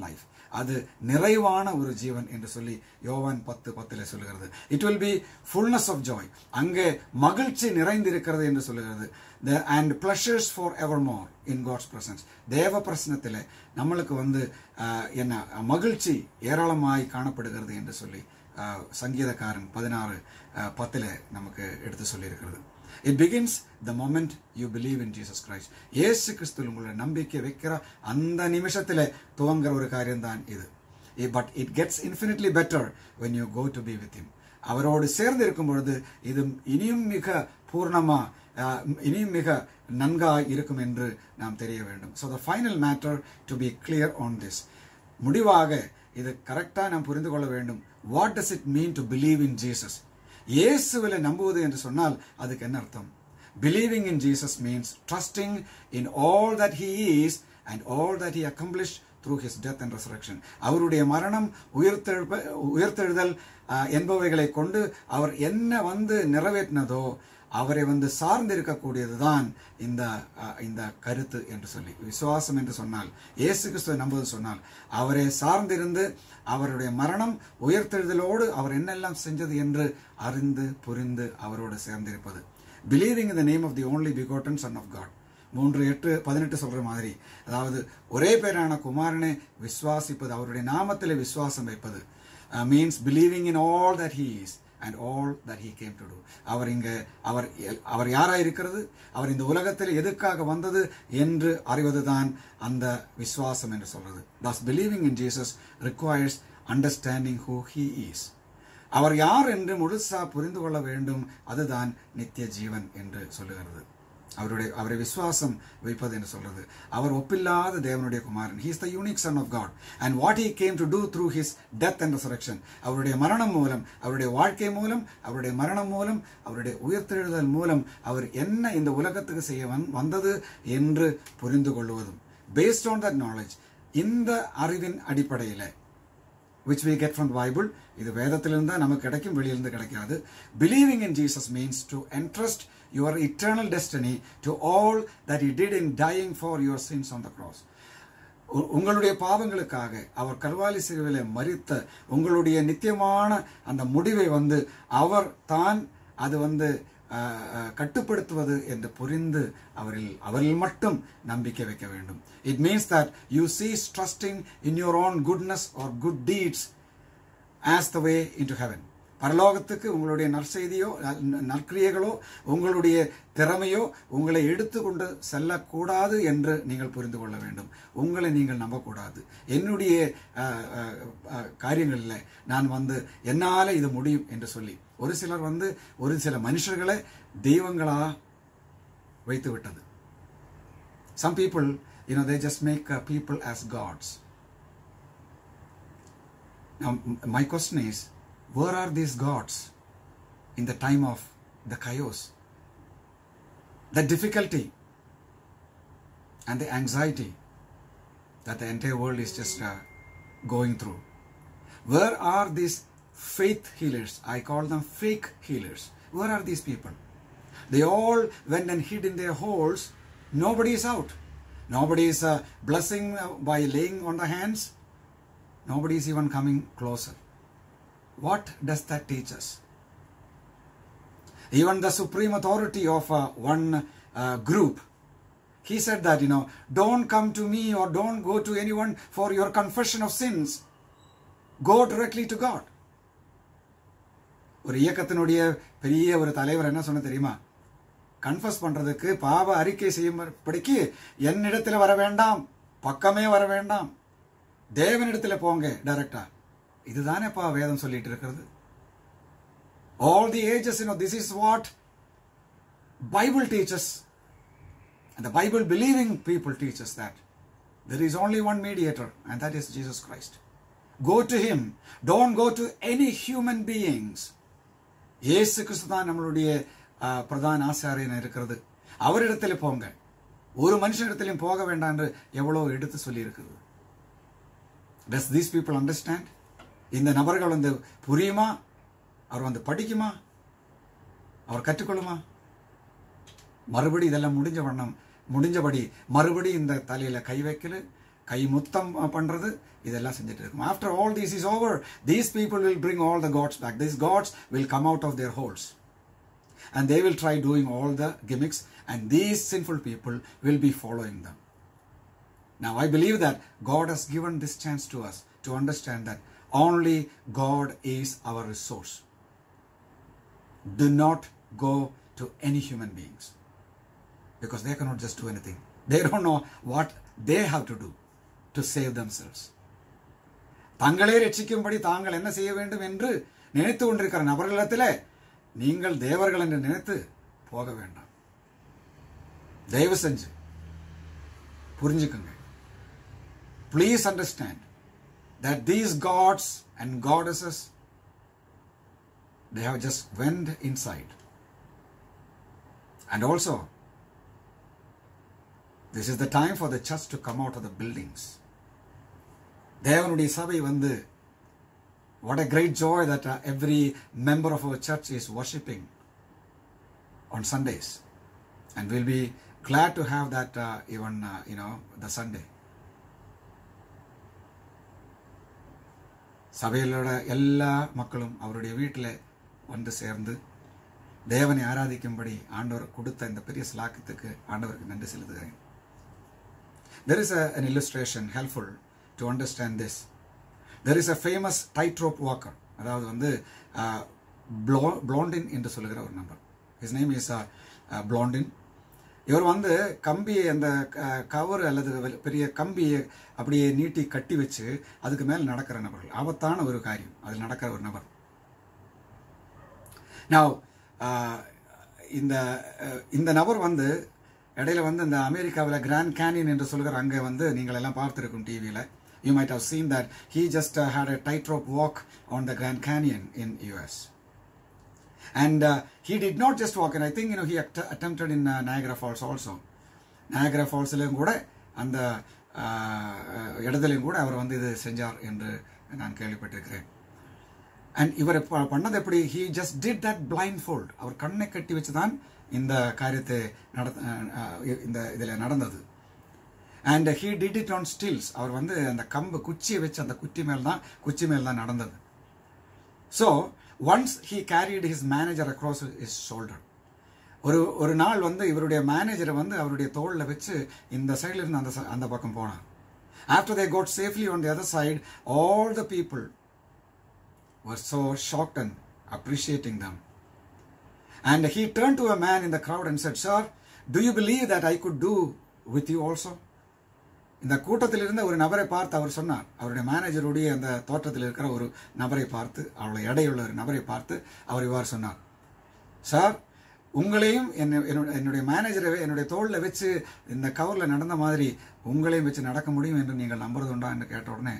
அது நிறைவான ஒரு ஜீவன் என்று சொல்லி யோவான் பத்து பத்திலே சொல்லுகிறது. It will be fullness of joy, அங்கே மகிழ்ச்சி நிறைந்திருக்கிறது என்று சொல்லுகிறது. And pleasures forevermore in God's presence, தேவ பிரசனத்தில் நம்மளுக்கு வந்து என்ன மகிழ்ச்சி ஏராளமாய் காணப்படுகிறது என்று சொல்லி சங்கீதக்காரன் பதினாறு பத்தில் நமக்கு எடுத்து சொல்லியிருக்கிறது. It begins the moment you believe in Jesus Christ. இயேசு கிறிஸ்துவில் உங்களுடைய நம்பிக்கை வைக்கிற அந்த நிமிஷத்தில் துவங்குற ஒரு காரியம்தான் இது. But it gets infinitely better when you go to be with him. அவரோடு சேர்ந்து இருக்கும் பொழுது இது இனியும் மிக பூர்ணமா இனியும் மிக நன்காய் இருக்கும் என்று நாம் தெரிய வேண்டும். So the final matter to be clear on this. முடிவாக இது கரெக்டா நாம் புரிந்து கொள்ள வேண்டும். What does it mean to believe in Jesus? இயேசுவிலே நம்புவது என்று சொன்னால் அதுக்கு என்ன அர்த்தம்? Believing in Jesus means trusting in all that he is and all that he accomplished through his death and resurrection. அவருடைய மரணம், உயிர்த்தெழுப்ப உயிர்த்தெழுதல் என்பவைகளை கொண்டு அவர் என்ன வந்து நிறைவேற்றினதோ அவரை வந்து சார்ந்து இருக்கக்கூடியதுதான் இந்த இந்த கருத்து என்று சொல்லி, விசுவாசம் என்று சொன்னால், இயேசு கிறிஸ்துவை நம்புவது சொன்னால் அவரை சார்ந்திருந்து அவருடைய மரணம் உயிர்த்தெழுதலோடு அவர் என்னெல்லாம் செஞ்சது என்று அறிந்து புரிந்து அவரோடு சேர்ந்திருப்பது. Believing in the name of the only begotten son of God, மூன்று எட்டு பதினெட்டு சொல்ற மாதிரி, அதாவது ஒரே பேரான குமாரனை விசுவாசிப்பது, அவருடைய நாமத்திலே விசுவாசம் வைப்பது means believing in all that he is and all that he came to do. அவர் இங்க அவர் அவர் யாராய் இருக்கிறது, அவர் இந்த உலகத்தில் எதுக்காக வந்தது என்று அறிவதுதான் அந்த விசுவாசம் என்று சொல்றது. Thus believing in Jesus requires understanding who he is. அவர் யார் என்று முழுசா புரிந்து கொள்ள வேண்டும். அதுதான் நித்திய ஜீவன் என்று சொல்லுகிறது. அவருடைய அவரை விசுவாசம் வைப்பது என்று சொல்றது. அவர் ஒப்பில்லாத தேவனுடைய குமாரன். He is the unique son of God. And what he came to do through his death and resurrection, அவருடைய மரணம் மூலம், அவருடைய வாழ்க்கை மூலம், அவருடைய மரணம் மூலம், அவருடைய உயிர்த்தெழுதல் மூலம் அவர் என்ன இந்த உலகத்துக்கு செய்ய வந்தது என்று புரிந்து கொள்வதும், based on that knowledge, இந்த அறிவின் அடிப்படையில், which we get from the Bible, இது வேதத்திலிருந்து தான் நமக்கு கிடைக்கும், வெளியிலிருந்து கிடைக்காது. Believing in Jesus means to entrust your eternal destiny to all that he did in dying for your sins on the cross. உங்களுடைய பாவங்களுக்காக அவர் கல்வாரி சிலுவையிலே மரித்த உங்களுடைய நித்தியமான அந்த முடிவை வந்து அவர் தான் அது வந்து கட்டுப்படுத்துவது என்று புரிந்து அவரில் அவரில் மட்டும் நம்பிக்கை வைக்க வேண்டும். It means that you cease trusting in your own goodness or good deeds as the way into heaven. பரலோகத்துக்கு உங்களுடைய நற்செய்தியோ நற்கிரியைகளோ உங்களுடைய திறமையோ உங்களை எடுத்துக்கொண்டு செல்லக்கூடாது என்று நீங்கள் புரிந்து கொள்ள வேண்டும். உங்களை நீங்கள் நம்பக்கூடாது. என்னுடைய காரியங்களில் நான் வந்து என்னால் இது முடியும் என்று சொல்லி ஒரு சிலர் வந்து ஒரு சில மனுஷர்களை தெய்வங்களா வைத்து விட்டது. Some people, you know, they just make uh, people as gods. Now, my question is, where are these gods in the time of the chaos, the difficulty, and the anxiety that the entire world is just uh, going through? Where are these faith healers? I call them fake healers. Where are these people? They all went and hid in their holes. Nobody is out. Nobody is uh, blessing by laying on the hands. Nobody is even coming closer. What does that teach us? Even the supreme authority of uh, one uh, group, he said that, you know, don't come to me or don't go to anyone for your confession of sins. Go directly to God. ஒரு இயக்கத்தினுடைய பெரிய ஒரு தலைவர் என்ன சொன்ன தெரியுமா? Confuse பண்றதுக்கு, பாவ அறிக்கை செய்யும்படிக்கு என்னிடத்தில் வர வேண்டாம், பக்கமே வர வேண்டாம், தேவனிடத்தில் போங்க டைரக்டா. இதுதானேப்பா வேதம் சொல்லிட்டு இருக்கிறது. All the ages, you know, this is what Bible teaches. And the Bible believing people teach us that there is only one mediator, and that is Jesus Christ. Go to him. Don't go to any human beings. இயேசு கிறிஸ்து தான் நம்மளுடைய பிரதான ஆசாரியன் இருக்கிறது. அவரிடத்தில் போங்க. ஒரு மனுஷனிடத்திலும் போக வேண்டாம் என்று எவ்வளவு எடுத்து சொல்லி இருக்குது. Does these people understand? இந்த நபர்கள் வந்து புரியுமா? அவர் வந்து படிக்குமா? அவர் கற்றுக்கொள்ளுமா? மறுபடி இதெல்லாம் முடிஞ்ச வண்ணம் முடிஞ்சபடி மறுபடி இந்த தலையில கை வைக்கல, கை முத்தம் பண்றது இதெல்லாம் செஞ்சுட்டு இருக்கும். After all this is over, these people will bring all the gods back. These gods will come out of their holes and they will try doing all the gimmicks, and these sinful people will be following them. Now I believe that God has given this chance to us to understand that only God is our resource. Do not go to any human beings, because they cannot just do anything. They don't know what they have to do to save themselves. தங்களே ரட்சிக்கும்படி தாங்கள் என்ன செய்ய வேண்டும் என்று நினைத்து கொண்டிருக்கிற நபர்களிடத்திலே நீங்கள் தேவர்கள் என்று நினைத்து போக வேண்டாம். தயவு செஞ்சு புரிஞ்சுக்குங்க. Please understand that these gods and goddesses, they have just went inside. And also, this is the time for the church to come out of the buildings. தேவனுடைய சபை வந்து, what a great joy that uh, every member of our church is worshipping on Sundays, and we'll be glad to have that uh, even uh, you know the Sunday. சபையிலோட எல்லா மக்களும் அவருடைய வீட்டில் வந்து சேர்ந்து தேவனை ஆராதிக்கும்படி ஆண்டவர் கொடுத்த இந்த பெரிய ஸ்லாக்கியத்துக்கு ஆண்டவருக்கு நன்றி செலுத்துகிறேன். There is a, an illustration helpful to understand this. There is a famous tightrope walker. அதாவது வந்து Blondin என்று சொல்லுகிற ஒரு நபர். His name is uh, uh, Blondin. இவர் வந்து கம்பியை அந்த கவர் அல்லது பெரிய கம்பியை அப்படியே நீட்டி கட்டி வச்சு அதுக்கு மேல் நடக்கிற நபர்கள். ஆபத்தான ஒரு காரியம் அதில் நடக்கிற ஒரு நபர். Now இந்த இந்த நபர் வந்து இடையில வந்து இந்த அமெரிக்காவில் கிராண்ட் கேனியன் என்று சொல்கிற அங்கே வந்து நீங்கள் எல்லாம் பார்த்துருக்கும் டிவியில். You might have seen that he just uh, had a tightrope walk on the Grand Canyon in U S And uh, he did not just walk, and I think you know he att attempted in uh, Niagara Falls also. Niagara Falls லையும் கூட அந்த இடத்துலையும் கூட அவர் வந்து இது செஞ்சார் என்று நான் கேள்விப்பட்டிருக்கிறேன். அண்ட் இவர் பண்ணது எப்படி? he just did that blindfold. அவர் கண்ணை கட்டி வச்சு தான் இந்த காரியத்தை நட இந்த இதில் நடந்தது. And he did it on stilts. அவர் வந்து அந்த கம்பு குச்சியை வச்சு அந்த குச்சி மேல் தான் குச்சி மேல் தான் நடந்தது. So once he carried his manager across his shoulder. ஒரு ஒரு நாள் வந்து இவருடைய மேனேஜரை வந்து அவருடைய தோளில் வச்சு இந்த சைடில் இருந்து அந்த அந்த பக்கம் போனார். After they got safely on the other side, all the people were so shocked and appreciating them. And he turned to a man in the crowd and said, "Sir, do you believe that I could do with you also?" இந்த கூட்டத்தில் இருந்த ஒரு நபரை பார்த்து அவர் சொன்னார். அவருடைய மேனேஜருடைய அந்த தோற்றத்தில் இருக்கிற ஒரு நபரை பார்த்து, அவருடைய எடையுள்ள ஒரு நபரை பார்த்து அவர் இவ்வாறு சொன்னார், சார், உங்களையும் என்னுடைய மேனேஜரை என்னுடைய தோளில் வச்சு இந்த கவரில் நடந்த மாதிரி உங்களையும் வச்சு நடக்க முடியும் என்று நீங்கள் நம்புறது உண்டா என்று கேட்ட உடனே,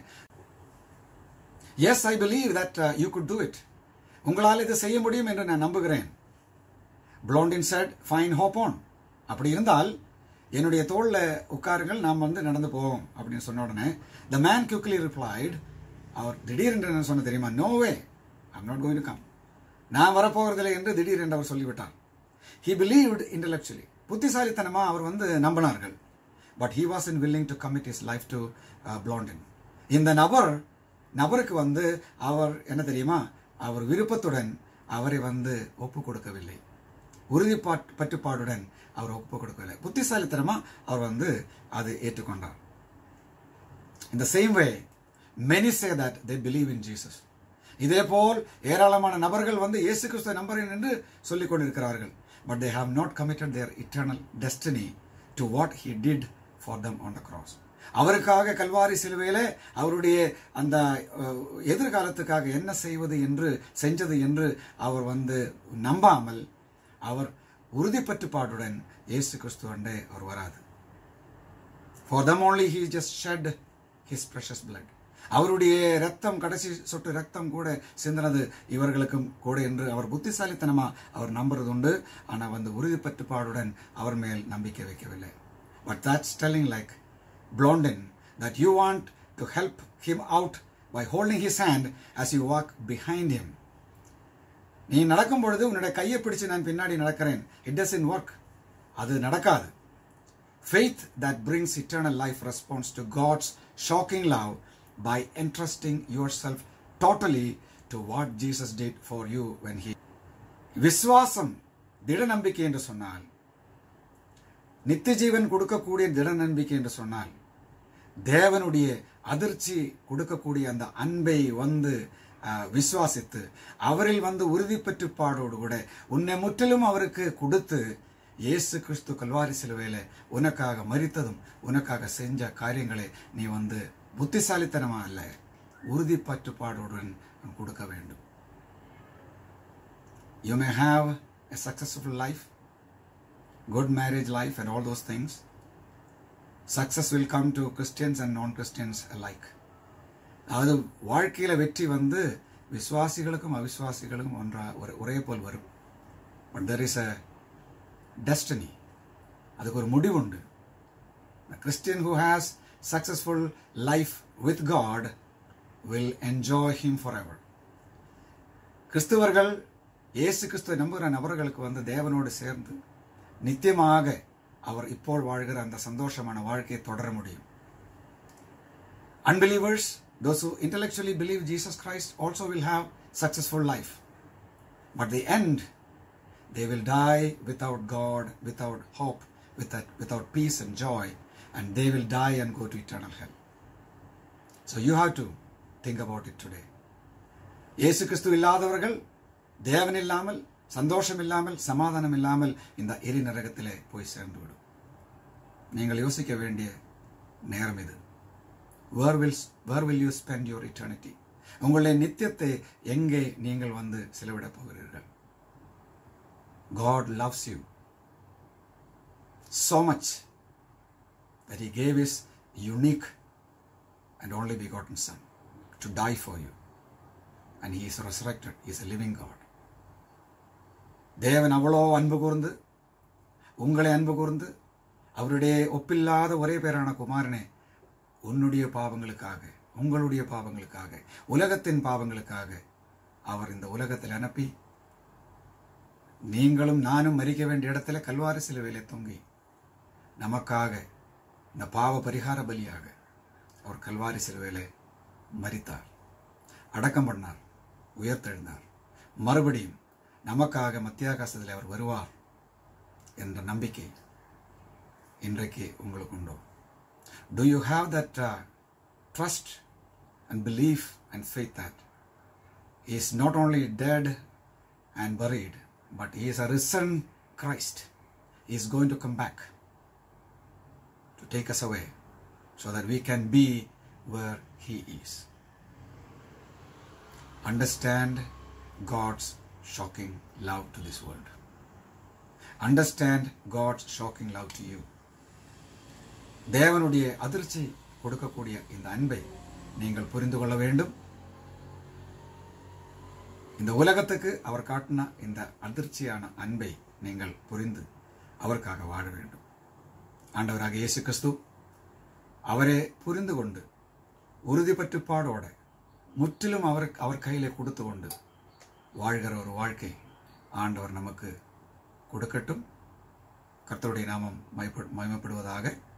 yes, I believe that you could do it. உங்களால் இதை செய்ய முடியும் என்று நான் நம்புகிறேன். Blondin said, fine, hop on. அப்படி இருந்தால் என்னுடைய தோளில் உட்காருங்கள், நாம் வந்து நடந்து போவோம் அப்படின்னு சொன்ன உடனே the man quickly replied, அவர் திடீரென்று என்ன சொன்ன தெரியுமா? no way, I'm not going to come. நான் வரப்போகிறதில்லை என்று திடீரென்று அவர் சொல்லிவிட்டார். he believed intellectually. புத்திசாலித்தனமா அவர் வந்து நம்பினார்கள். but he wasn't willing to commit his life to uh, Blondin. இந்த நபர் நபருக்கு வந்து அவர் என்ன தெரியுமா, அவர் விருப்பத்துடன் அவரை வந்து ஒப்பு கொடுக்கவில்லை. உறுதிப்பாட்டு பற்றுப்பாடுடன் அவர் ஒப்பு கொடுக்கவில்லை. புத்திசாலித்தனமா அவர் வந்து அது ஏற்றுக்கொண்டார். In the same way, many say that they believe in Jesus. இதே போல் ஏராளமான நபர்கள் வந்து இயேசு கிறிஸ்துவை நம்புகிறேன் என்று சொல்லிக் கொண்டிருக்கிறார்கள். But they have not committed their eternal destiny to what he did for them on the cross. அவருக்காக கல்வாரி சிலுவையிலே அவருடைய அந்த எதிர்காலத்துக்காக என்ன செய்வது என்று செஞ்சது என்று அவர் வந்து நம்பாமல் அவர் உறுதிப்பற்றுப்பாடுடன் இயேசு கிறிஸ்துவண்டே அவர் வராது. For them only he just shed his precious blood. அவருடைய ரத்தம், கடைசி சொட்டு ரத்தம் கூட சிந்தினது இவர்களுக்கும் கூட என்று அவர் புத்திசாலித்தனமா அவர் நம்புறது உண்டு. ஆனால் வந்து உறுதிப்பற்றுப்பாடுடன் அவர் மேல் நம்பிக்கை வைக்கவில்லை. But that's telling like Blondin that you want to help him out by holding his hand as you walk behind him. நீ நடக்கும் பொழுது உன்னுடைய கையை பிடிச்சு நான் பின்னாடி நடக்கிறேன். It doesn't work. அது நடக்காது. Faith that brings eternal life responds to God's shocking love by entrusting yourself totally to what Jesus did for you when he. விசுவாசம் திட நம்பிக்கை என்று சொன்னால், நித்திய ஜீவன் கொடுக்கக்கூடிய திட நம்பிக்கை என்று சொன்னால், தேவனுடைய அதிர்ச்சி கொடுக்கக்கூடிய அந்த அன்பை வந்து விசுவாசித்து அவரில் வந்து உறுதி பெற்றுப்பாடோடு கூட உன்னை முற்றிலும் அவருக்கு கொடுத்து இயேசு கிறிஸ்து கல்வாரி சிலுவையில உனக்காக மரித்ததும் உனக்காக செஞ்ச காரியங்களை நீ வந்து புத்திசாலித்தனமா அல்ல, உறுதி பற்றுப்பாடுடன் கொடுக்க வேண்டும். You may have a successful life, good marriage life and all those things. Success will come to Christians and non-Christians alike. அதாவது வாழ்க்கையில வெற்றி வந்து விசுவாசிகளுக்கும் அவிசுவாசிகளுக்கும் ஒன்றா ஒரே போல் வரும். But there is a destiny. அதுக்கு ஒரு முடிவு உண்டு. A Christian who has successful life with God will enjoy him forever. கிறிஸ்துவர்கள் இயேசு கிறிஸ்துவை நம்புகிற நபர்களுக்கு வந்து தேவனோடு சேர்ந்து நித்தியமாக அவர் இப்போ வாழ்கிற அந்த சந்தோஷமான வாழ்க்கையை தொடர முடியும். Unbelievers, those who intellectually believe Jesus Christ also will have successful life. But the end, they will die without God, without hope, without, without peace and joy, and they will die and go to eternal hell. So you have to think about it today. இயேசு கிறிஸ்து இல்லாதவர்கள் தேவன் இல்லாமல், சந்தோஷம் இல்லாமல், சமாதானம் இல்லாமல் இந்த எரி நரகத்திலே போய் சேர்ந்து விடும். நீங்கள் யோசிக்க வேண்டிய நேரம் இது. Where will, where will you spend your eternity? உங்களுடைய நித்தியத்தை எங்கே நீங்கள் வந்து செலவிடப் போகிறீர்கள்? God loves you so much that he gave his unique and only begotten Son to die for you. And he is resurrected. He is a living God. தேவன் அவ்வளோ அன்பு கூர்ந்து உங்களை அன்பு கூர்ந்து அவருடைய ஒப்பில்லாத ஒரே பேரான குமாரனே உன்னுடைய பாவங்களுக்காக, உங்களுடைய பாவங்களுக்காக, உலகத்தின் பாவங்களுக்காக அவர் இந்த உலகத்தில் அனுப்பி நீங்களும் நானும் மரிக்க வேண்டிய இடத்துல கல்வாரி சிலுவையிலே தொங்கி நமக்காக இந்த பாவ பரிகார பலியாக அவர் கல்வாரி சிலுவையிலே மரித்தார், அடக்கம் பண்ணார், உயர்த்தெழுந்தார். மறுபடியும் நமக்காக மத்தியாகாசத்தில் அவர் வருவார் என்ற நம்பிக்கை இன்றைக்கு உங்களுக்கு உண்டோ? Do you have that uh, trust and belief and faith that he is not only dead and buried, but he is a risen Christ. He is going to come back to take us away so that we can be where he is. Understand God's shocking love to this world. Understand God's shocking love to you. தேவனுடைய அதிர்ச்சி கொடுக்கக்கூடிய இந்த அன்பை நீங்கள் புரிந்து கொள்ள வேண்டும். இந்த உலகத்துக்கு அவர் காட்டின இந்த அதிர்ச்சியான அன்பை நீங்கள் புரிந்து அவருக்காக வாழ வேண்டும். ஆண்டவராக இயேசு கிறிஸ்து அவரே புரிந்து கொண்டு உறுதிப்பற்றுப்பாடோட முற்றிலும் அவர் அவர் கையிலே கொடுத்து கொண்டு வாழ்கிற ஒரு வாழ்க்கை ஆண்டவர் நமக்கு கொடுக்கட்டும். கர்த்தருடைய நாமம் மகிமைப்படுவதாக.